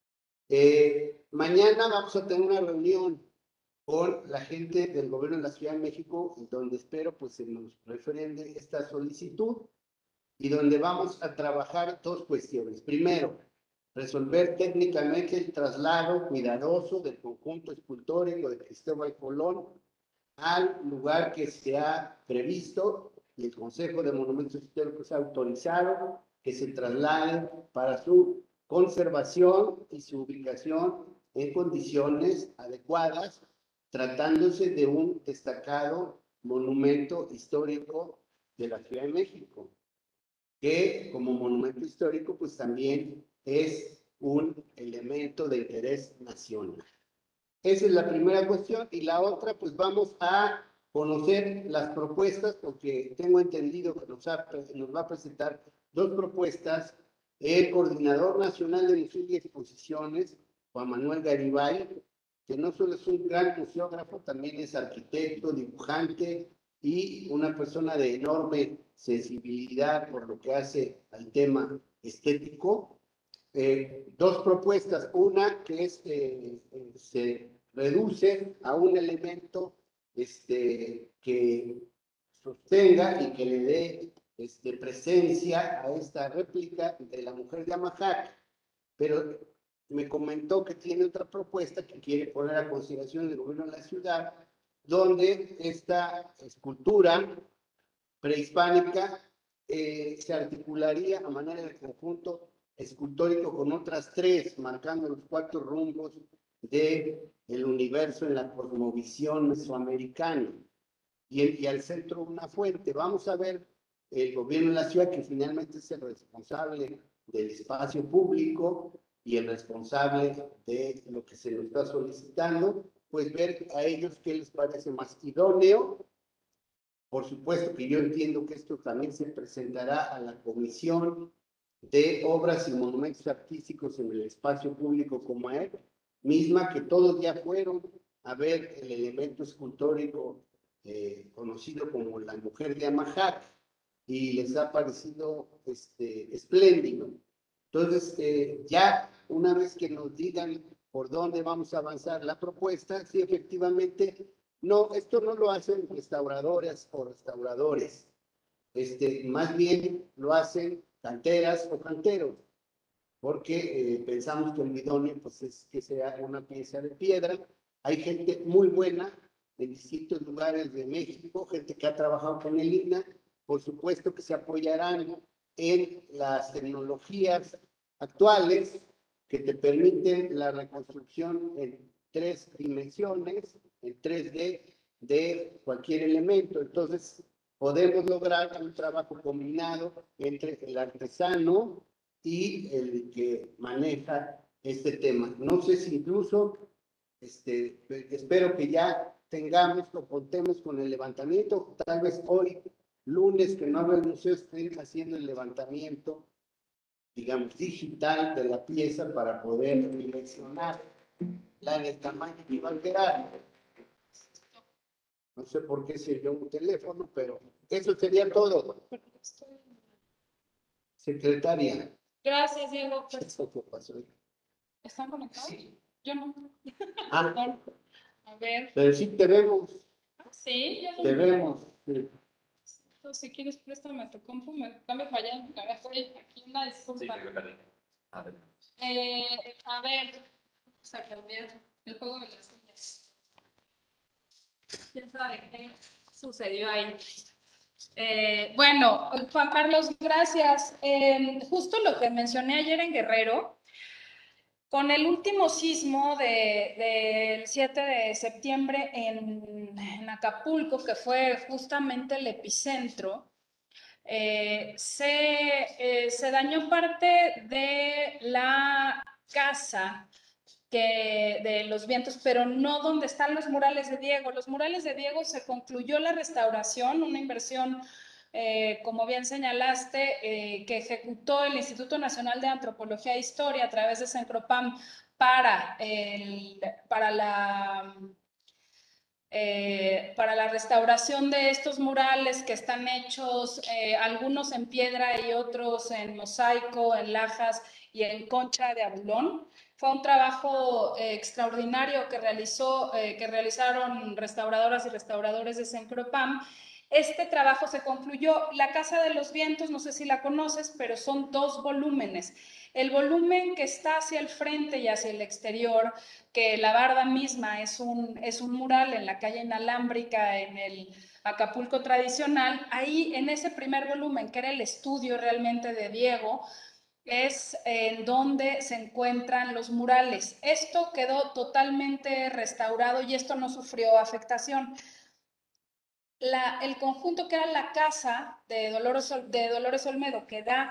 Eh, mañana vamos a tener una reunión con la gente del gobierno de la Ciudad de México, donde espero pues se nos refrende esta solicitud y donde vamos a trabajar dos cuestiones. Primero, resolver técnicamente el traslado cuidadoso del conjunto escultórico de Cristóbal Colón al lugar que se ha previsto y el Consejo de Monumentos Históricos ha autorizado que se traslade para su conservación y su ubicación en condiciones adecuadas, tratándose de un destacado monumento histórico de la Ciudad de México, que como monumento histórico pues también es un elemento de interés nacional. Esa es la primera cuestión. Y la otra, pues vamos a conocer las propuestas, porque tengo entendido que nos, ha, nos va a presentar dos propuestas el Coordinador Nacional de Museos y Exposiciones, Juan Manuel Garibay, que no solo es un gran museógrafo, también es arquitecto, dibujante y una persona de enorme sensibilidad por lo que hace al tema estético. Eh, dos propuestas, una que es, eh, eh, se reduce a un elemento este, que sostenga y que le dé este, presencia a esta réplica de la mujer de Amajac, pero me comentó que tiene otra propuesta que quiere poner a consideración del gobierno de la ciudad, donde esta escultura prehispánica eh, se articularía a manera de conjunto escultórico con otras tres, marcando los cuatro rumbos del universo en la cosmovisión mesoamericana. Y, el, y al centro una fuente. Vamos a ver el gobierno de la ciudad, que finalmente es el responsable del espacio público y el responsable de lo que se nos está solicitando, pues ver a ellos qué les parece más idóneo. Por supuesto que yo entiendo que esto también se presentará a la Comisión de Obras y Monumentos Artísticos en el Espacio Público como él, misma que todos ya fueron a ver el elemento escultórico eh, conocido como la mujer de Amajac y les ha parecido este, espléndido. Entonces, eh, ya una vez que nos digan por dónde vamos a avanzar la propuesta, sí, efectivamente, no, esto no lo hacen restauradoras o restauradores, este, más bien lo hacen canteras o canteros, porque eh, pensamos que el idóneo pues, es que sea una pieza de piedra. Hay gente muy buena en distintos lugares de México, gente que ha trabajado con el I N A, por supuesto que se apoyarán en las tecnologías actuales que te permiten la reconstrucción en tres dimensiones, en tres D, de cualquier elemento. Entonces, podemos lograr un trabajo combinado entre el artesano y el que maneja este tema. No sé si incluso, este, espero que ya tengamos o contemos con el levantamiento, tal vez hoy, lunes, que no habrá el museo, estén haciendo el levantamiento, digamos, digital de la pieza para poder dimensionar la en el tamaño que va a quedar. No sé por qué se dio un teléfono, pero eso sería todo. Secretaria. Gracias, Diego. ¿Qué pasó? ¿Están conectados? Sí. Yo no. Ah, A ver. pero sí te vemos. Sí, ya lo Te vemos. Sí. Entonces, si quieres, préstame tu compu. Me cambio para allá. porque Estoy aquí, una disculpa. A ver. Eh, a ver, vamos a cambiar el juego de las sillas. ¿Quién sabe qué sucedió ahí? Eh, bueno, Juan Carlos, gracias. Eh, justo lo que mencioné ayer en Guerrero, con el último sismo de, del siete de septiembre en, en Acapulco, que fue justamente el epicentro, eh, se, eh, se dañó parte de la casa que de los vientos, pero no donde están los murales de Diego. Los murales de Diego se concluyó la restauración, una inversión, eh, como bien señalaste, eh, que ejecutó el Instituto Nacional de Antropología e Historia a través de Cencropam para, el, para la... Eh, para la restauración de estos murales que están hechos, eh, algunos en piedra y otros en mosaico, en lajas y en concha de abulón. Fue un trabajo eh, extraordinario que, realizó, eh, que realizaron restauradoras y restauradores de Cencropam. Este trabajo se concluyó. La Casa de los Vientos, no sé si la conoces, pero son dos volúmenes. El volumen que está hacia el frente y hacia el exterior, que la barda misma es un, es un mural en la calle Inalámbrica, en el Acapulco tradicional, ahí en ese primer volumen, que era el estudio realmente de Diego, es en donde se encuentran los murales. Esto quedó totalmente restaurado y esto no sufrió afectación. La, el conjunto que era la casa de Dolores, de Dolores Olmedo, que da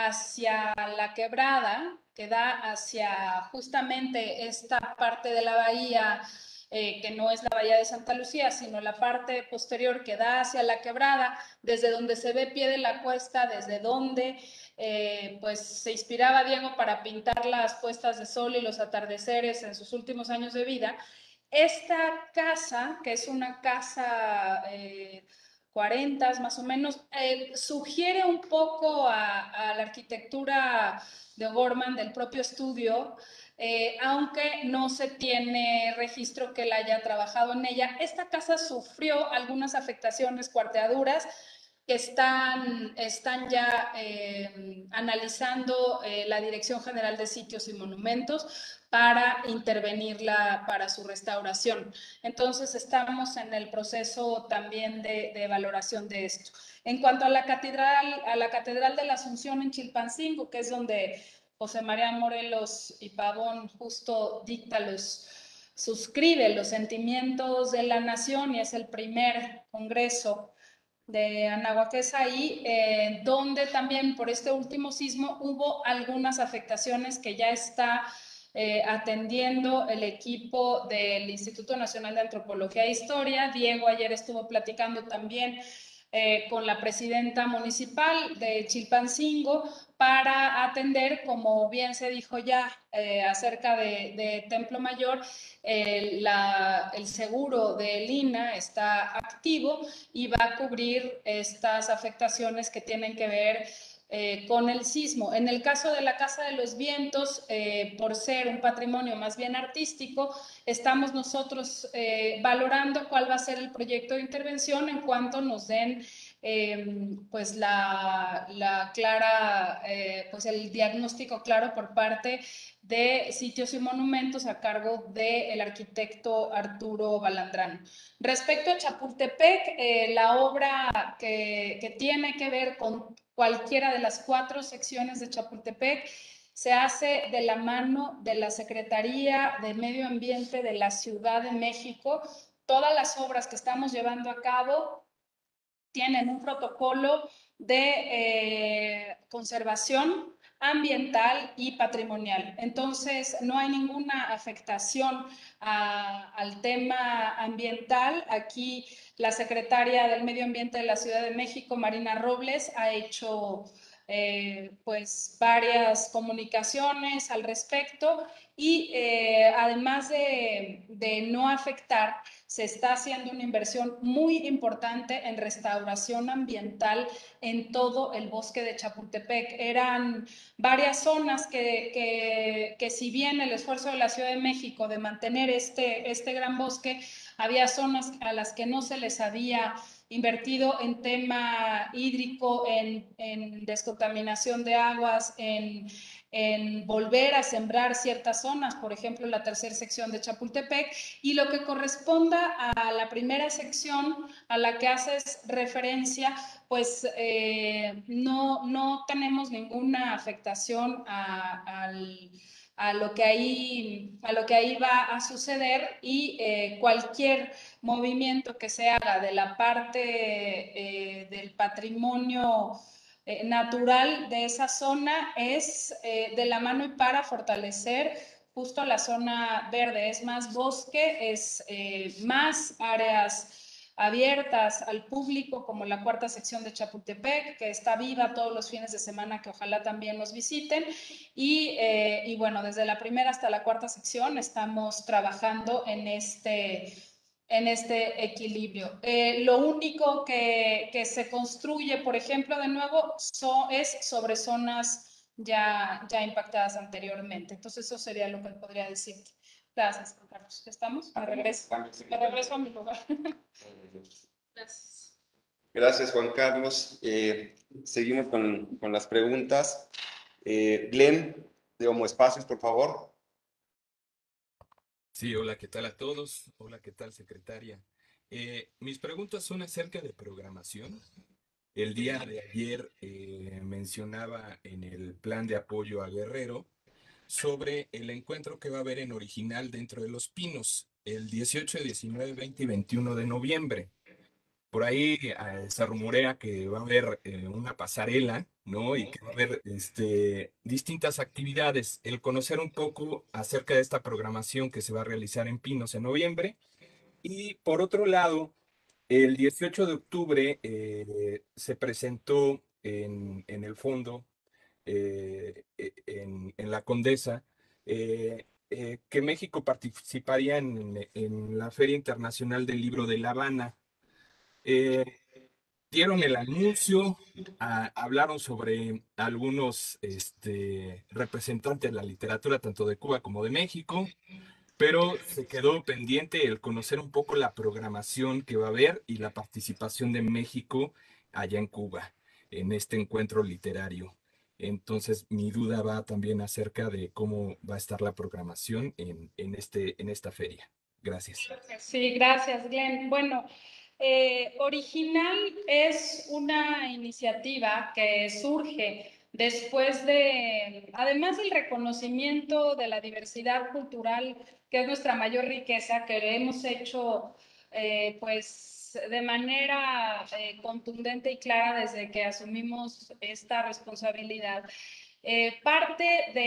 hacia la quebrada, que da hacia justamente esta parte de la bahía, eh, que no es la bahía de Santa Lucía, sino la parte posterior que da hacia la quebrada, desde donde se ve pie de la cuesta, desde donde eh, pues se inspiraba Diego para pintar las puestas de sol y los atardeceres en sus últimos años de vida. Esta casa, que es una casa eh, cuarenta más o menos, eh, sugiere un poco a, a la arquitectura de O'Gorman del propio estudio, eh, aunque no se tiene registro que él haya trabajado en ella. Esta casa sufrió algunas afectaciones, cuarteaduras, que están, están ya eh, analizando eh, la Dirección General de Sitios y Monumentos para intervenirla para su restauración. Entonces estamos en el proceso también de, de valoración de esto. En cuanto a la catedral, a la Catedral de la Asunción en Chilpancingo, que es donde José María Morelos y Pavón justo dicta los, suscribe los sentimientos de la nación y es el primer congreso de Anahuaquesa ahí, eh, donde también por este último sismo hubo algunas afectaciones que ya está eh, atendiendo el equipo del Instituto Nacional de Antropología e Historia. Diego ayer estuvo platicando también eh, con la presidenta municipal de Chilpancingo para atender, como bien se dijo ya eh, acerca de, de Templo Mayor, eh, la, el seguro del I N A está activo y va a cubrir estas afectaciones que tienen que ver eh, con el sismo. En el caso de la Casa de los Vientos, eh, por ser un patrimonio más bien artístico, estamos nosotros eh, valorando cuál va a ser el proyecto de intervención en cuanto nos den eh, pues la, la clara, eh, pues el diagnóstico claro por parte de Sitios y Monumentos a cargo del arquitecto Arturo Balandrán. Respecto a Chapultepec, eh, la obra que, que tiene que ver con cualquiera de las cuatro secciones de Chapultepec se hace de la mano de la Secretaría de Medio Ambiente de la Ciudad de México. Todas las obras que estamos llevando a cabo tienen un protocolo de eh, conservación ambiental y patrimonial. Entonces, no hay ninguna afectación a, al tema ambiental. Aquí la secretaria del Medio Ambiente de la Ciudad de México, Marina Robles, ha hecho eh, pues varias comunicaciones al respecto y eh, además de, de no afectar, se está haciendo una inversión muy importante en restauración ambiental en todo el bosque de Chapultepec. Eran varias zonas que, que, que si bien el esfuerzo de la Ciudad de México de mantener este, este gran bosque, había zonas a las que no se les había invertido en tema hídrico, en, en descontaminación de aguas, en, en volver a sembrar ciertas zonas, por ejemplo, la tercera sección de Chapultepec, y lo que corresponda a la primera sección a la que haces referencia, pues eh, no, no tenemos ninguna afectación a, al a lo que ahí, a lo que ahí va a suceder y eh, cualquier movimiento que se haga de la parte eh, del patrimonio eh, natural de esa zona es eh, de la mano y para fortalecer justo la zona verde. Es más bosque, es eh, más áreas abiertas al público, como la cuarta sección de Chapultepec, que está viva todos los fines de semana, que ojalá también nos visiten. Y, eh, y bueno, desde la primera hasta la cuarta sección estamos trabajando en este, en este equilibrio. Eh, lo único que, que se construye, por ejemplo, de nuevo, so, es sobre zonas ya, ya impactadas anteriormente. Entonces, eso sería lo que podría decirte. Gracias, Juan Carlos. ¿Estamos? Me regreso, me regreso a mi lugar. Gracias. Gracias, Juan Carlos. Eh, seguimos con, con las preguntas. Eh, Glenn, de Homo Espacios, por favor. Sí, hola, ¿qué tal a todos? Hola, ¿qué tal, secretaria? Eh, mis preguntas son acerca de programación. El día de ayer eh, mencionaba en el plan de apoyo a Guerrero sobre el encuentro que va a haber en Original dentro de Los Pinos, el dieciocho, diecinueve, veinte y veintiuno de noviembre. Por ahí eh, se rumorea que va a haber eh, una pasarela, ¿no? Y que va a haber este, distintas actividades. El conocer un poco acerca de esta programación que se va a realizar en Pinos en noviembre. Y por otro lado, el dieciocho de octubre eh, se presentó en, en el fondo, eh, e- en, en la Condesa, eh, eh, que México participaría en, en la Feria Internacional del Libro de La Habana. Eh, Dieron el anuncio, a- hablaron sobre algunos este, representantes de la literatura, tanto de Cuba como de México, pero se quedó pendiente el conocer un poco la programación que va a haber y la participación de México allá en Cuba, en este encuentro literario. Entonces, mi duda va también acerca de cómo va a estar la programación en, en, este, en esta feria. Gracias. Sí, gracias, Glenn. Bueno, eh, Original es una iniciativa que surge después de, además del reconocimiento de la diversidad cultural, que es nuestra mayor riqueza, que hemos hecho eh, pues de manera eh, contundente y clara desde que asumimos esta responsabilidad. Eh, parte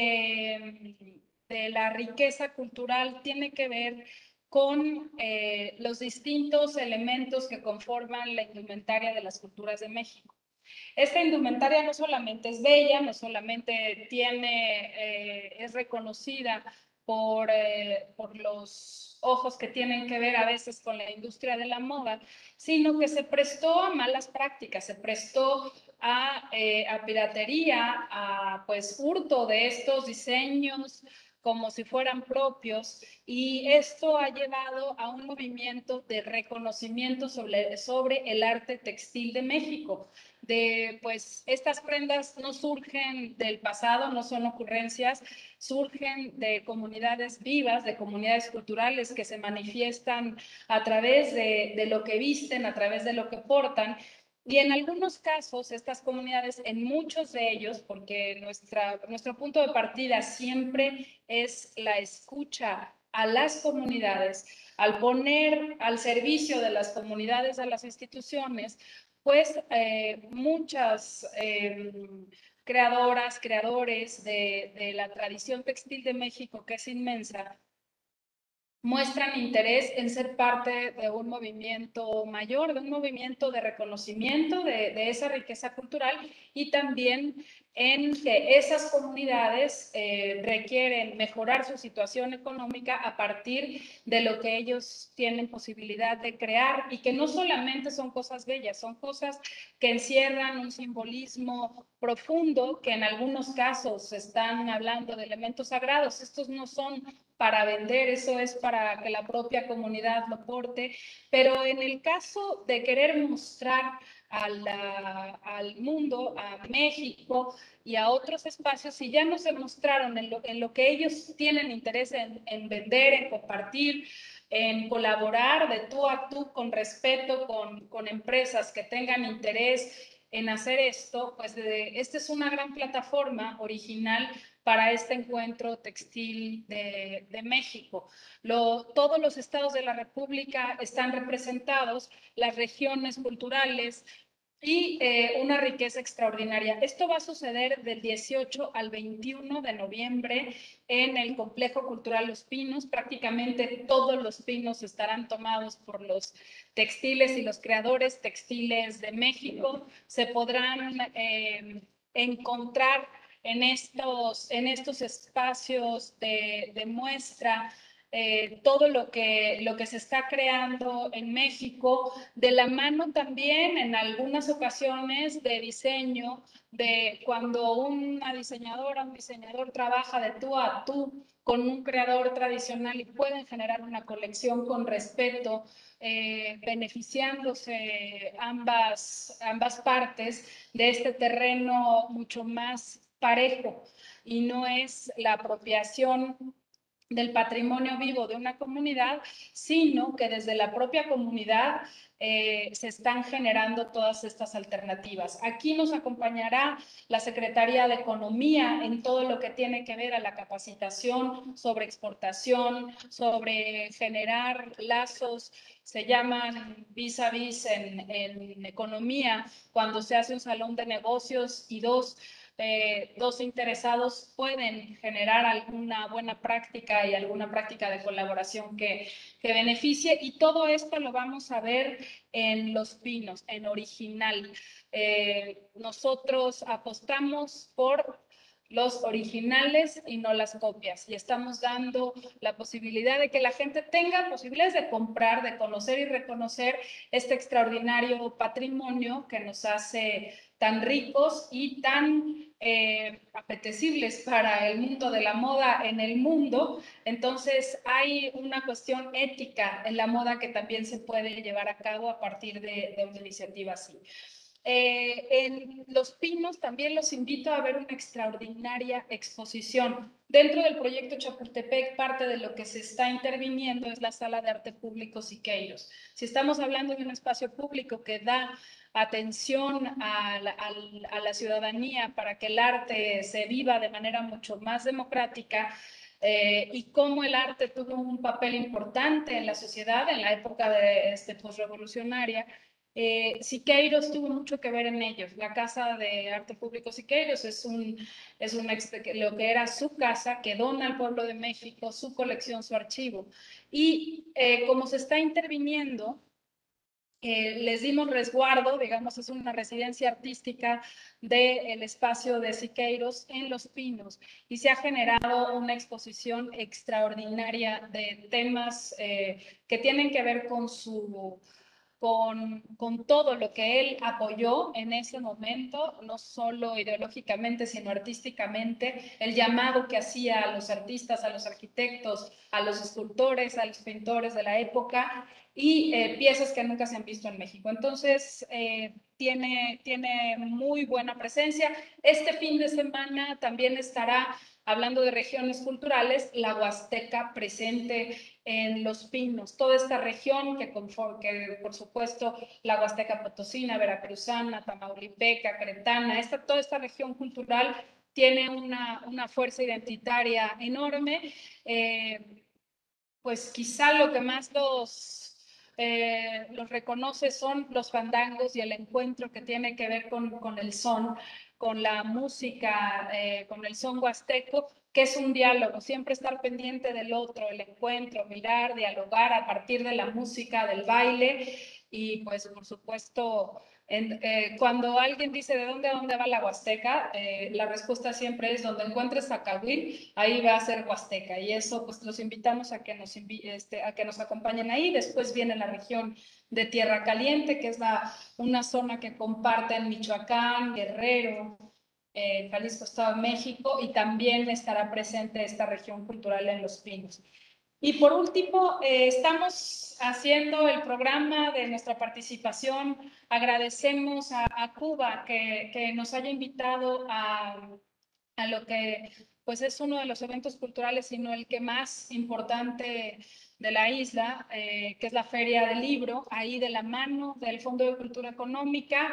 de, de la riqueza cultural tiene que ver con eh, los distintos elementos que conforman la indumentaria de las culturas de México. Esta indumentaria no solamente es bella, no solamente tiene, eh, es reconocida por, eh, por los ojos que tienen que ver a veces con la industria de la moda, sino que se prestó a malas prácticas, se prestó a, eh, a piratería, a pues hurto de estos diseños como si fueran propios, y esto ha llevado a un movimiento de reconocimiento sobre, sobre el arte textil de México. De, pues, estas prendas no surgen del pasado, no son ocurrencias, surgen de comunidades vivas, de comunidades culturales que se manifiestan a través de, de lo que visten, a través de lo que portan. Y en algunos casos, estas comunidades, en muchos de ellos, porque nuestra, nuestro punto de partida siempre es la escucha a las comunidades, al poner al servicio de las comunidades a las instituciones, pues eh, muchas eh, creadoras, creadores de, de la tradición textil de México, que es inmensa, muestran interés en ser parte de un movimiento mayor, de un movimiento de reconocimiento de, de esa riqueza cultural, y también en que esas comunidades eh, requieren mejorar su situación económica a partir de lo que ellos tienen posibilidad de crear, y que no solamente son cosas bellas, son cosas que encierran un simbolismo profundo, que en algunos casos están hablando de elementos sagrados. Estos no son para vender, eso es para que la propia comunidad lo porte, pero en el caso de querer mostrar a la, al mundo, a México y a otros espacios, si ya no se mostraron en lo, en lo que ellos tienen interés en, en vender, en compartir, en colaborar de tú a tú con respeto con, con empresas que tengan interés en hacer esto, pues de, esta es una gran plataforma Original para este encuentro textil de, de México. Lo, todos los estados de la República están representados, las regiones culturales, y eh, una riqueza extraordinaria. Esto va a suceder del dieciocho al veintiuno de noviembre en el Complejo Cultural Los Pinos. Prácticamente todos los pinos estarán tomados por los textiles y los creadores textiles de México. Se podrán eh, encontrar en estos, en estos espacios de, de muestra Eh, todo lo que, lo que se está creando en México, de la mano también en algunas ocasiones de diseño, de cuando una diseñadora, un diseñador trabaja de tú a tú con un creador tradicional y pueden generar una colección con respeto, eh, beneficiándose ambas, ambas partes de este terreno mucho más parejo, y no es la apropiación del patrimonio vivo de una comunidad, sino que desde la propia comunidad eh, se están generando todas estas alternativas. Aquí nos acompañará la Secretaría de Economía en todo lo que tiene que ver a la capacitación sobre exportación, sobre generar lazos, se llaman vis a vis en, en economía, cuando se hace un salón de negocios y dos Eh, dos interesados pueden generar alguna buena práctica y alguna práctica de colaboración que, que beneficie, y todo esto lo vamos a ver en Los Pinos, en original. Eh, nosotros apostamos por los originales y no las copias, y estamos dando la posibilidad de que la gente tenga posibilidades de comprar, de conocer y reconocer este extraordinario patrimonio que nos hace tan ricos y tan eh, apetecibles para el mundo de la moda en el mundo. Entonces hay una cuestión ética en la moda que también se puede llevar a cabo a partir de, de una iniciativa así. Eh, en Los Pinos también los invito a ver una extraordinaria exposición. Dentro del proyecto Chapultepec, parte de lo que se está interviniendo es la Sala de Arte Público Siqueiros. Si estamos hablando de un espacio público que da atención a la, a, a la ciudadanía para que el arte se viva de manera mucho más democrática, eh, y cómo el arte tuvo un papel importante en la sociedad en la época de, este, postrevolucionaria, Eh, Siqueiros tuvo mucho que ver en ellos. La Casa de Arte Público Siqueiros es, un, es un, lo que era su casa, que dona al pueblo de México su colección, su archivo. Y eh, como se está interviniendo, eh, les dimos resguardo, digamos, es una residencia artística del espacio de Siqueiros en Los Pinos, y se ha generado una exposición extraordinaria de temas eh, que tienen que ver con su... Con, con todo lo que él apoyó en ese momento, no solo ideológicamente, sino artísticamente, el llamado que hacía a los artistas, a los arquitectos, a los escultores, a los pintores de la época, y eh, piezas que nunca se han visto en México. Entonces, eh, tiene, tiene muy buena presencia. Este fin de semana también estará, hablando de regiones culturales, la Huasteca presente en Los Pinos, toda esta región que, conforme, que por supuesto la Huasteca Potosina, Veracruzana, Tamaulipeca, Cretana, esta, toda esta región cultural tiene una, una fuerza identitaria enorme. Eh, pues quizá lo que más los, eh, los reconoce son los fandangos y el encuentro que tiene que ver con, con el son, con la música, eh, con el son huasteco, que es un diálogo, siempre estar pendiente del otro, el encuentro, mirar, dialogar a partir de la música, del baile, y pues por supuesto, en, eh, cuando alguien dice ¿de dónde a dónde va la Huasteca? Eh, la respuesta siempre es donde encuentres a Zacahuil, ahí va a ser Huasteca, y eso pues los invitamos a que nos, este, a que nos acompañen ahí. Después viene la región de Tierra Caliente, que es la, una zona que comparten Michoacán, Guerrero, eh, Jalisco, Estado de México, y también estará presente esta región cultural en Los Pinos. Y por último, eh, estamos haciendo el programa de nuestra participación. Agradecemos a, a Cuba que, que nos haya invitado a, a lo que pues es uno de los eventos culturales, sino el que más importante de la isla, eh, que es la Feria del Libro, ahí de la mano del Fondo de Cultura Económica.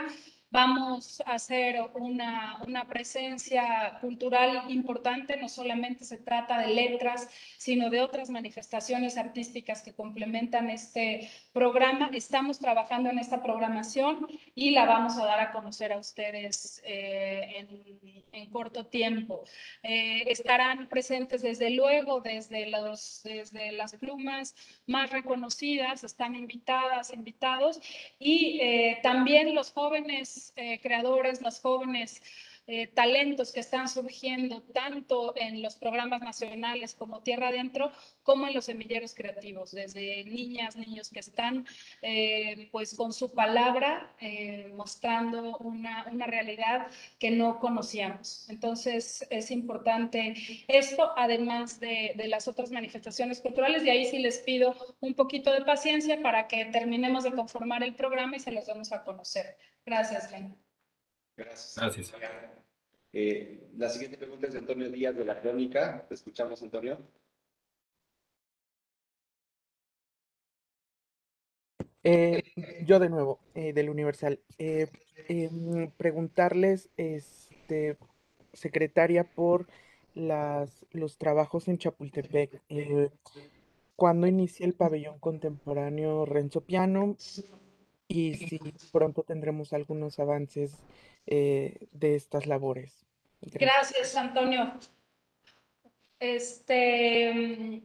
Vamos a hacer una, una presencia cultural importante, no solamente se trata de letras, sino de otras manifestaciones artísticas que complementan este programa. Estamos trabajando en esta programación y la vamos a dar a conocer a ustedes eh, en, en corto tiempo. Eh, estarán presentes desde luego, desde, los, desde las plumas más reconocidas, están invitadas, invitados, y eh, también los jóvenes Eh, creadores, los jóvenes eh, talentos que están surgiendo tanto en los programas nacionales como Tierra Adentro, como en los semilleros creativos, desde niñas, niños que están eh, pues con su palabra eh, mostrando una, una realidad que no conocíamos. Entonces es importante esto, además de, de las otras manifestaciones culturales, y ahí sí les pido un poquito de paciencia para que terminemos de conformar el programa y se los demos a conocer. Gracias, Len. Gracias. Gracias. Eh, la siguiente pregunta es de Antonio Díaz de La Crónica. Te escuchamos, Antonio. Eh, yo de nuevo, eh, del Universal. Eh, em, preguntarles, este, secretaria, por las, los trabajos en Chapultepec. Eh, ¿cuándo inicia el pabellón contemporáneo Renzo Piano? Y si pronto tendremos algunos avances eh, de estas labores. Gracias. Gracias, Antonio. Este,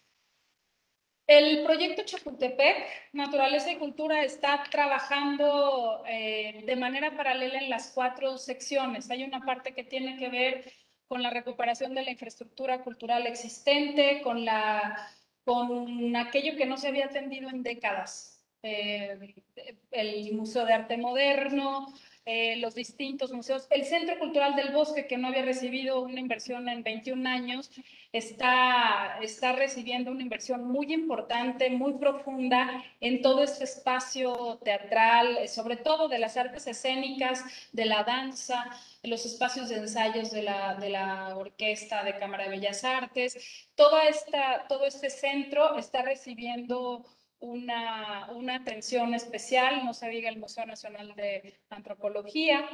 el proyecto Chapultepec, Naturaleza y Cultura, está trabajando eh, de manera paralela en las cuatro secciones. Hay una parte que tiene que ver con la recuperación de la infraestructura cultural existente, con, la, con aquello que no se había atendido en décadas. Eh, el Museo de Arte Moderno, eh, los distintos museos. El Centro Cultural del Bosque, que no había recibido una inversión en veintiún años, Está, está recibiendo una inversión muy importante, muy profunda en todo este espacio teatral, sobre todo de las artes escénicas, de la danza, en los espacios de ensayos de la, de la Orquesta de Cámara de Bellas Artes. Toda esta, todo este centro está recibiendo una, una atención especial, no se diga el Museo Nacional de Antropología.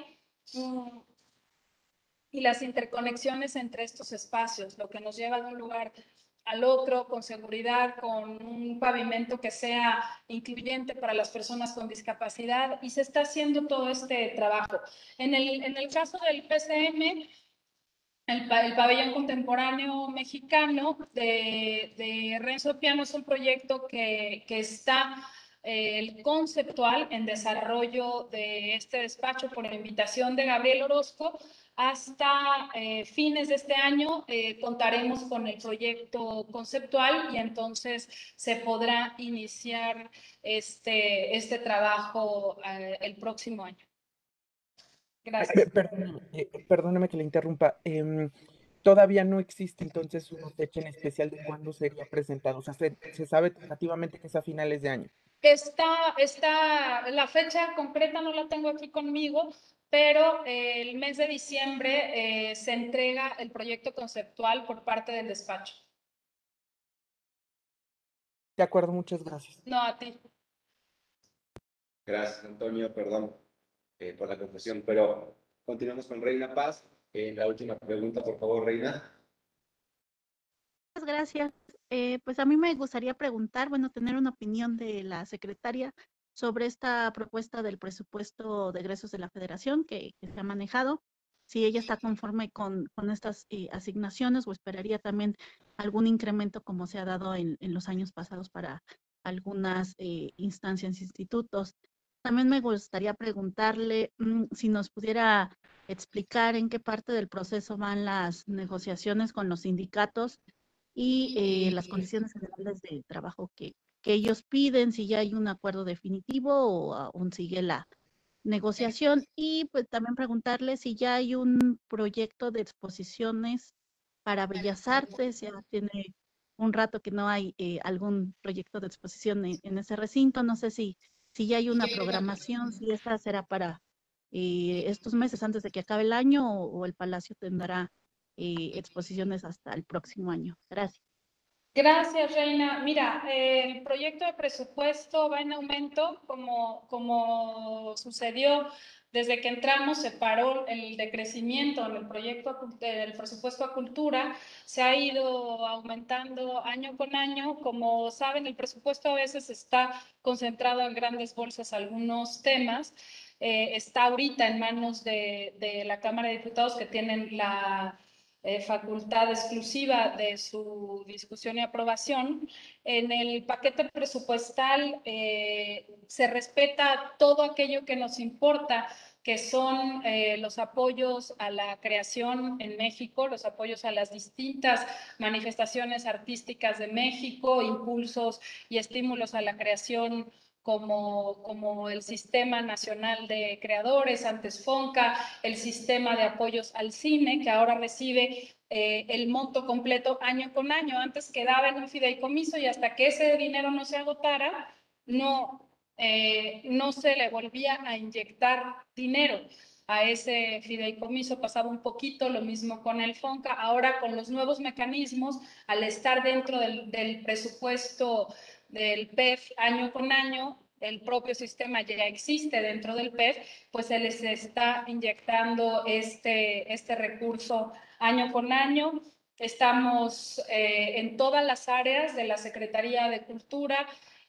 Y las interconexiones entre estos espacios, lo que nos lleva de un lugar al otro con seguridad, con un pavimento que sea incluyente para las personas con discapacidad, y se está haciendo todo este trabajo. En el, en el caso del P C M, el, el Pabellón Contemporáneo Mexicano de, de Renzo Piano es un proyecto que, que está eh, el conceptual en desarrollo de este despacho por invitación de Gabriel Orozco. Hasta eh, fines de este año eh, contaremos con el proyecto conceptual y entonces se podrá iniciar este, este trabajo eh, el próximo año. Gracias. Perdóneme, eh, perdóneme que le interrumpa. Em, todavía no existe entonces una fecha en especial de cuándo sería presentado. O sea, se, se sabe tentativamente que es a finales de año. Está, está, la fecha concreta no la tengo aquí conmigo, pero eh, el mes de diciembre eh, se entrega el proyecto conceptual por parte del despacho. De acuerdo, muchas gracias. No, a ti. Gracias, Antonio. Perdón eh, por la confusión, pero continuamos con Reina Paz. Eh, la última pregunta, por favor, Reina. Muchas gracias. Eh, pues a mí me gustaría preguntar, bueno, tener una opinión de la secretaria sobre esta propuesta del presupuesto de egresos de la Federación que, que se ha manejado, si ella está conforme con, con estas eh, asignaciones o esperaría también algún incremento como se ha dado en, en los años pasados para algunas eh, instancias, institutos. También me gustaría preguntarle mmm, si nos pudiera explicar en qué parte del proceso van las negociaciones con los sindicatos y eh, las condiciones generales de trabajo que, que ellos piden, si ya hay un acuerdo definitivo o aún sigue la negociación. Y pues también preguntarle si ya hay un proyecto de exposiciones para Bellas Artes, ya tiene un rato que no hay eh, algún proyecto de exposición en, en ese recinto, no sé si, si ya hay una programación, si esta será para eh, estos meses antes de que acabe el año o, o el Palacio tendrá eh, exposiciones hasta el próximo año. Gracias. Gracias, Reina. Mira, eh, el proyecto de presupuesto va en aumento, como, como sucedió desde que entramos se paró el decrecimiento en el proyecto del presupuesto a cultura, se ha ido aumentando año con año. Como saben, el presupuesto a veces está concentrado en grandes bolsas algunos temas. Eh, está ahorita en manos de, de la Cámara de Diputados, que tienen la eh, facultad exclusiva de su discusión y aprobación. En el paquete presupuestal eh, se respeta todo aquello que nos importa, que son eh, los apoyos a la creación en México, los apoyos a las distintas manifestaciones artísticas de México, impulsos y estímulos a la creación como, como el Sistema Nacional de Creadores, antes FONCA, el sistema de apoyos al cine, que ahora recibe eh, el monto completo año con año. Antes quedaba en un fideicomiso y hasta que ese dinero no se agotara, no, eh, no se le volvía a inyectar dinero a ese fideicomiso. Pasaba un poquito lo mismo con el FONCA. Ahora, con los nuevos mecanismos, al estar dentro del, del presupuesto del P E F año con año, el propio sistema ya existe dentro del P E F, pues se les está inyectando este, este recurso año con año. Estamos eh, en todas las áreas de la Secretaría de Cultura,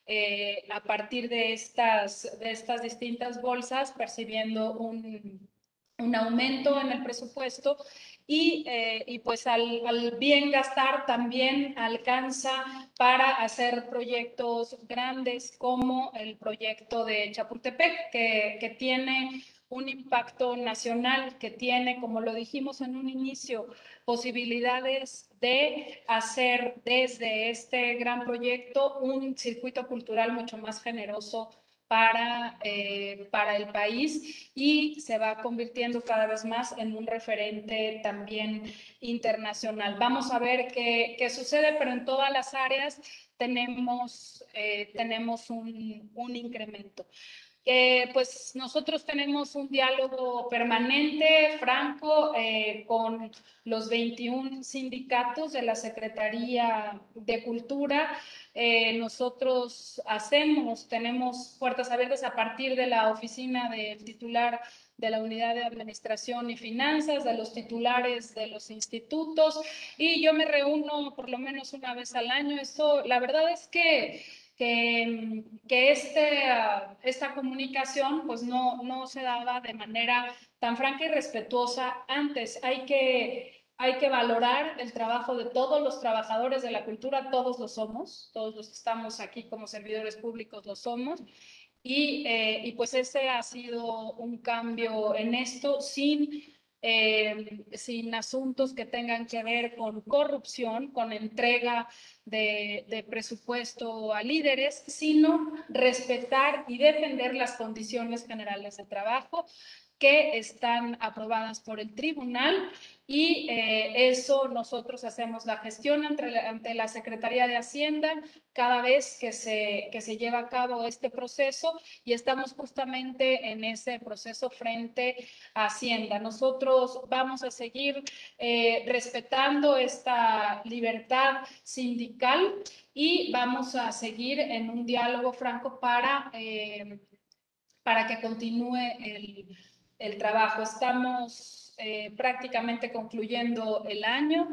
eh, a partir de estas, de estas distintas bolsas, percibiendo un, un aumento en el presupuesto. Y, eh, y pues al, al bien gastar también alcanza para hacer proyectos grandes como el proyecto de Chapultepec, que, que tiene un impacto nacional, que tiene, como lo dijimos en un inicio, posibilidades de hacer desde este gran proyecto un circuito cultural mucho más generoso para, eh, para el país, y se va convirtiendo cada vez más en un referente también internacional. Vamos a ver qué, qué sucede, pero en todas las áreas tenemos, eh, tenemos un, un incremento. Eh, pues nosotros tenemos un diálogo permanente, franco, eh, con los veintiún sindicatos de la Secretaría de Cultura. Eh, nosotros hacemos, tenemos puertas abiertas a partir de la oficina del titular de la Unidad de Administración y Finanzas, de los titulares de los institutos, y yo me reúno por lo menos una vez al año. Esto, la verdad es que que, que este, uh, esta comunicación pues no, no se daba de manera tan franca y respetuosa antes. Hay que, hay que valorar el trabajo de todos los trabajadores de la cultura, todos lo somos, todos los que estamos aquí como servidores públicos lo somos. Y, eh, y pues ese ha sido un cambio en esto, sin Eh, sin asuntos que tengan que ver con corrupción, con entrega de, de presupuesto a líderes, sino respetar y defender las condiciones generales de trabajo que están aprobadas por el tribunal, y eh, eso nosotros hacemos la gestión ante la, ante la Secretaría de Hacienda cada vez que se, que se lleva a cabo este proceso, y estamos justamente en ese proceso frente a Hacienda. Nosotros vamos a seguir eh, respetando esta libertad sindical y vamos a seguir en un diálogo franco para, eh, para que continúe el el trabajo. Estamos eh, prácticamente concluyendo el año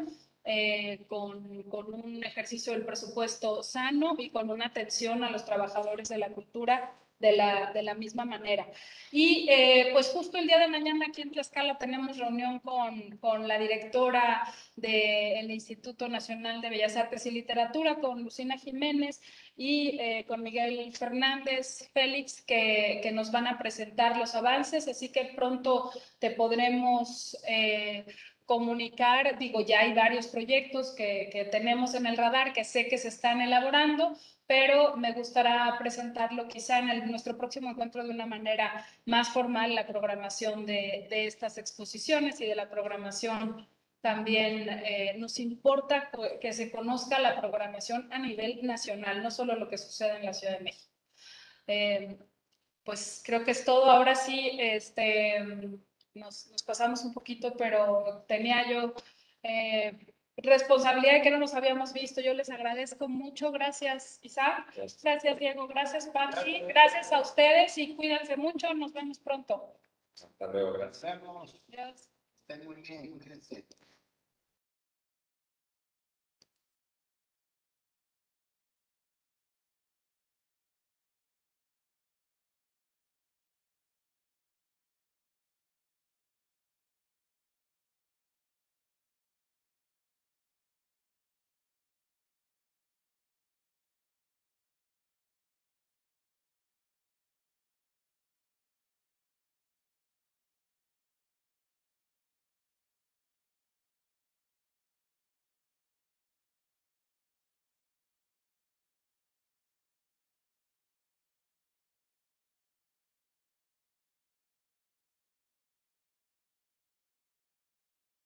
eh, con, con un ejercicio del presupuesto sano y con una atención a los trabajadores de la cultura de la, de la misma manera. Y eh, pues justo el día de mañana aquí en Tlaxcala tenemos reunión con, con la directora del Instituto Nacional de Bellas Artes y Literatura, con Lucina Jiménez, y eh, con Miguel Fernández Félix, que, que nos van a presentar los avances, así que pronto te podremos eh, comunicar. Digo, ya hay varios proyectos que, que tenemos en el radar, que sé que se están elaborando, pero me gustará presentarlo quizá en el, nuestro próximo encuentro de una manera más formal, la programación de, de estas exposiciones y de la programación. También eh, nos importa que se conozca la programación a nivel nacional, no solo lo que sucede en la Ciudad de México. Eh, pues creo que es todo. Ahora sí, este, nos, nos pasamos un poquito, pero tenía yo eh, responsabilidad de que no nos habíamos visto. Yo les agradezco mucho. Gracias, Isaac. Gracias, Diego. Gracias, Paqui. Gracias a ustedes y cuídense mucho. Nos vemos pronto. Hasta luego, gracias. Gracias. Estén muy bien, cuídense.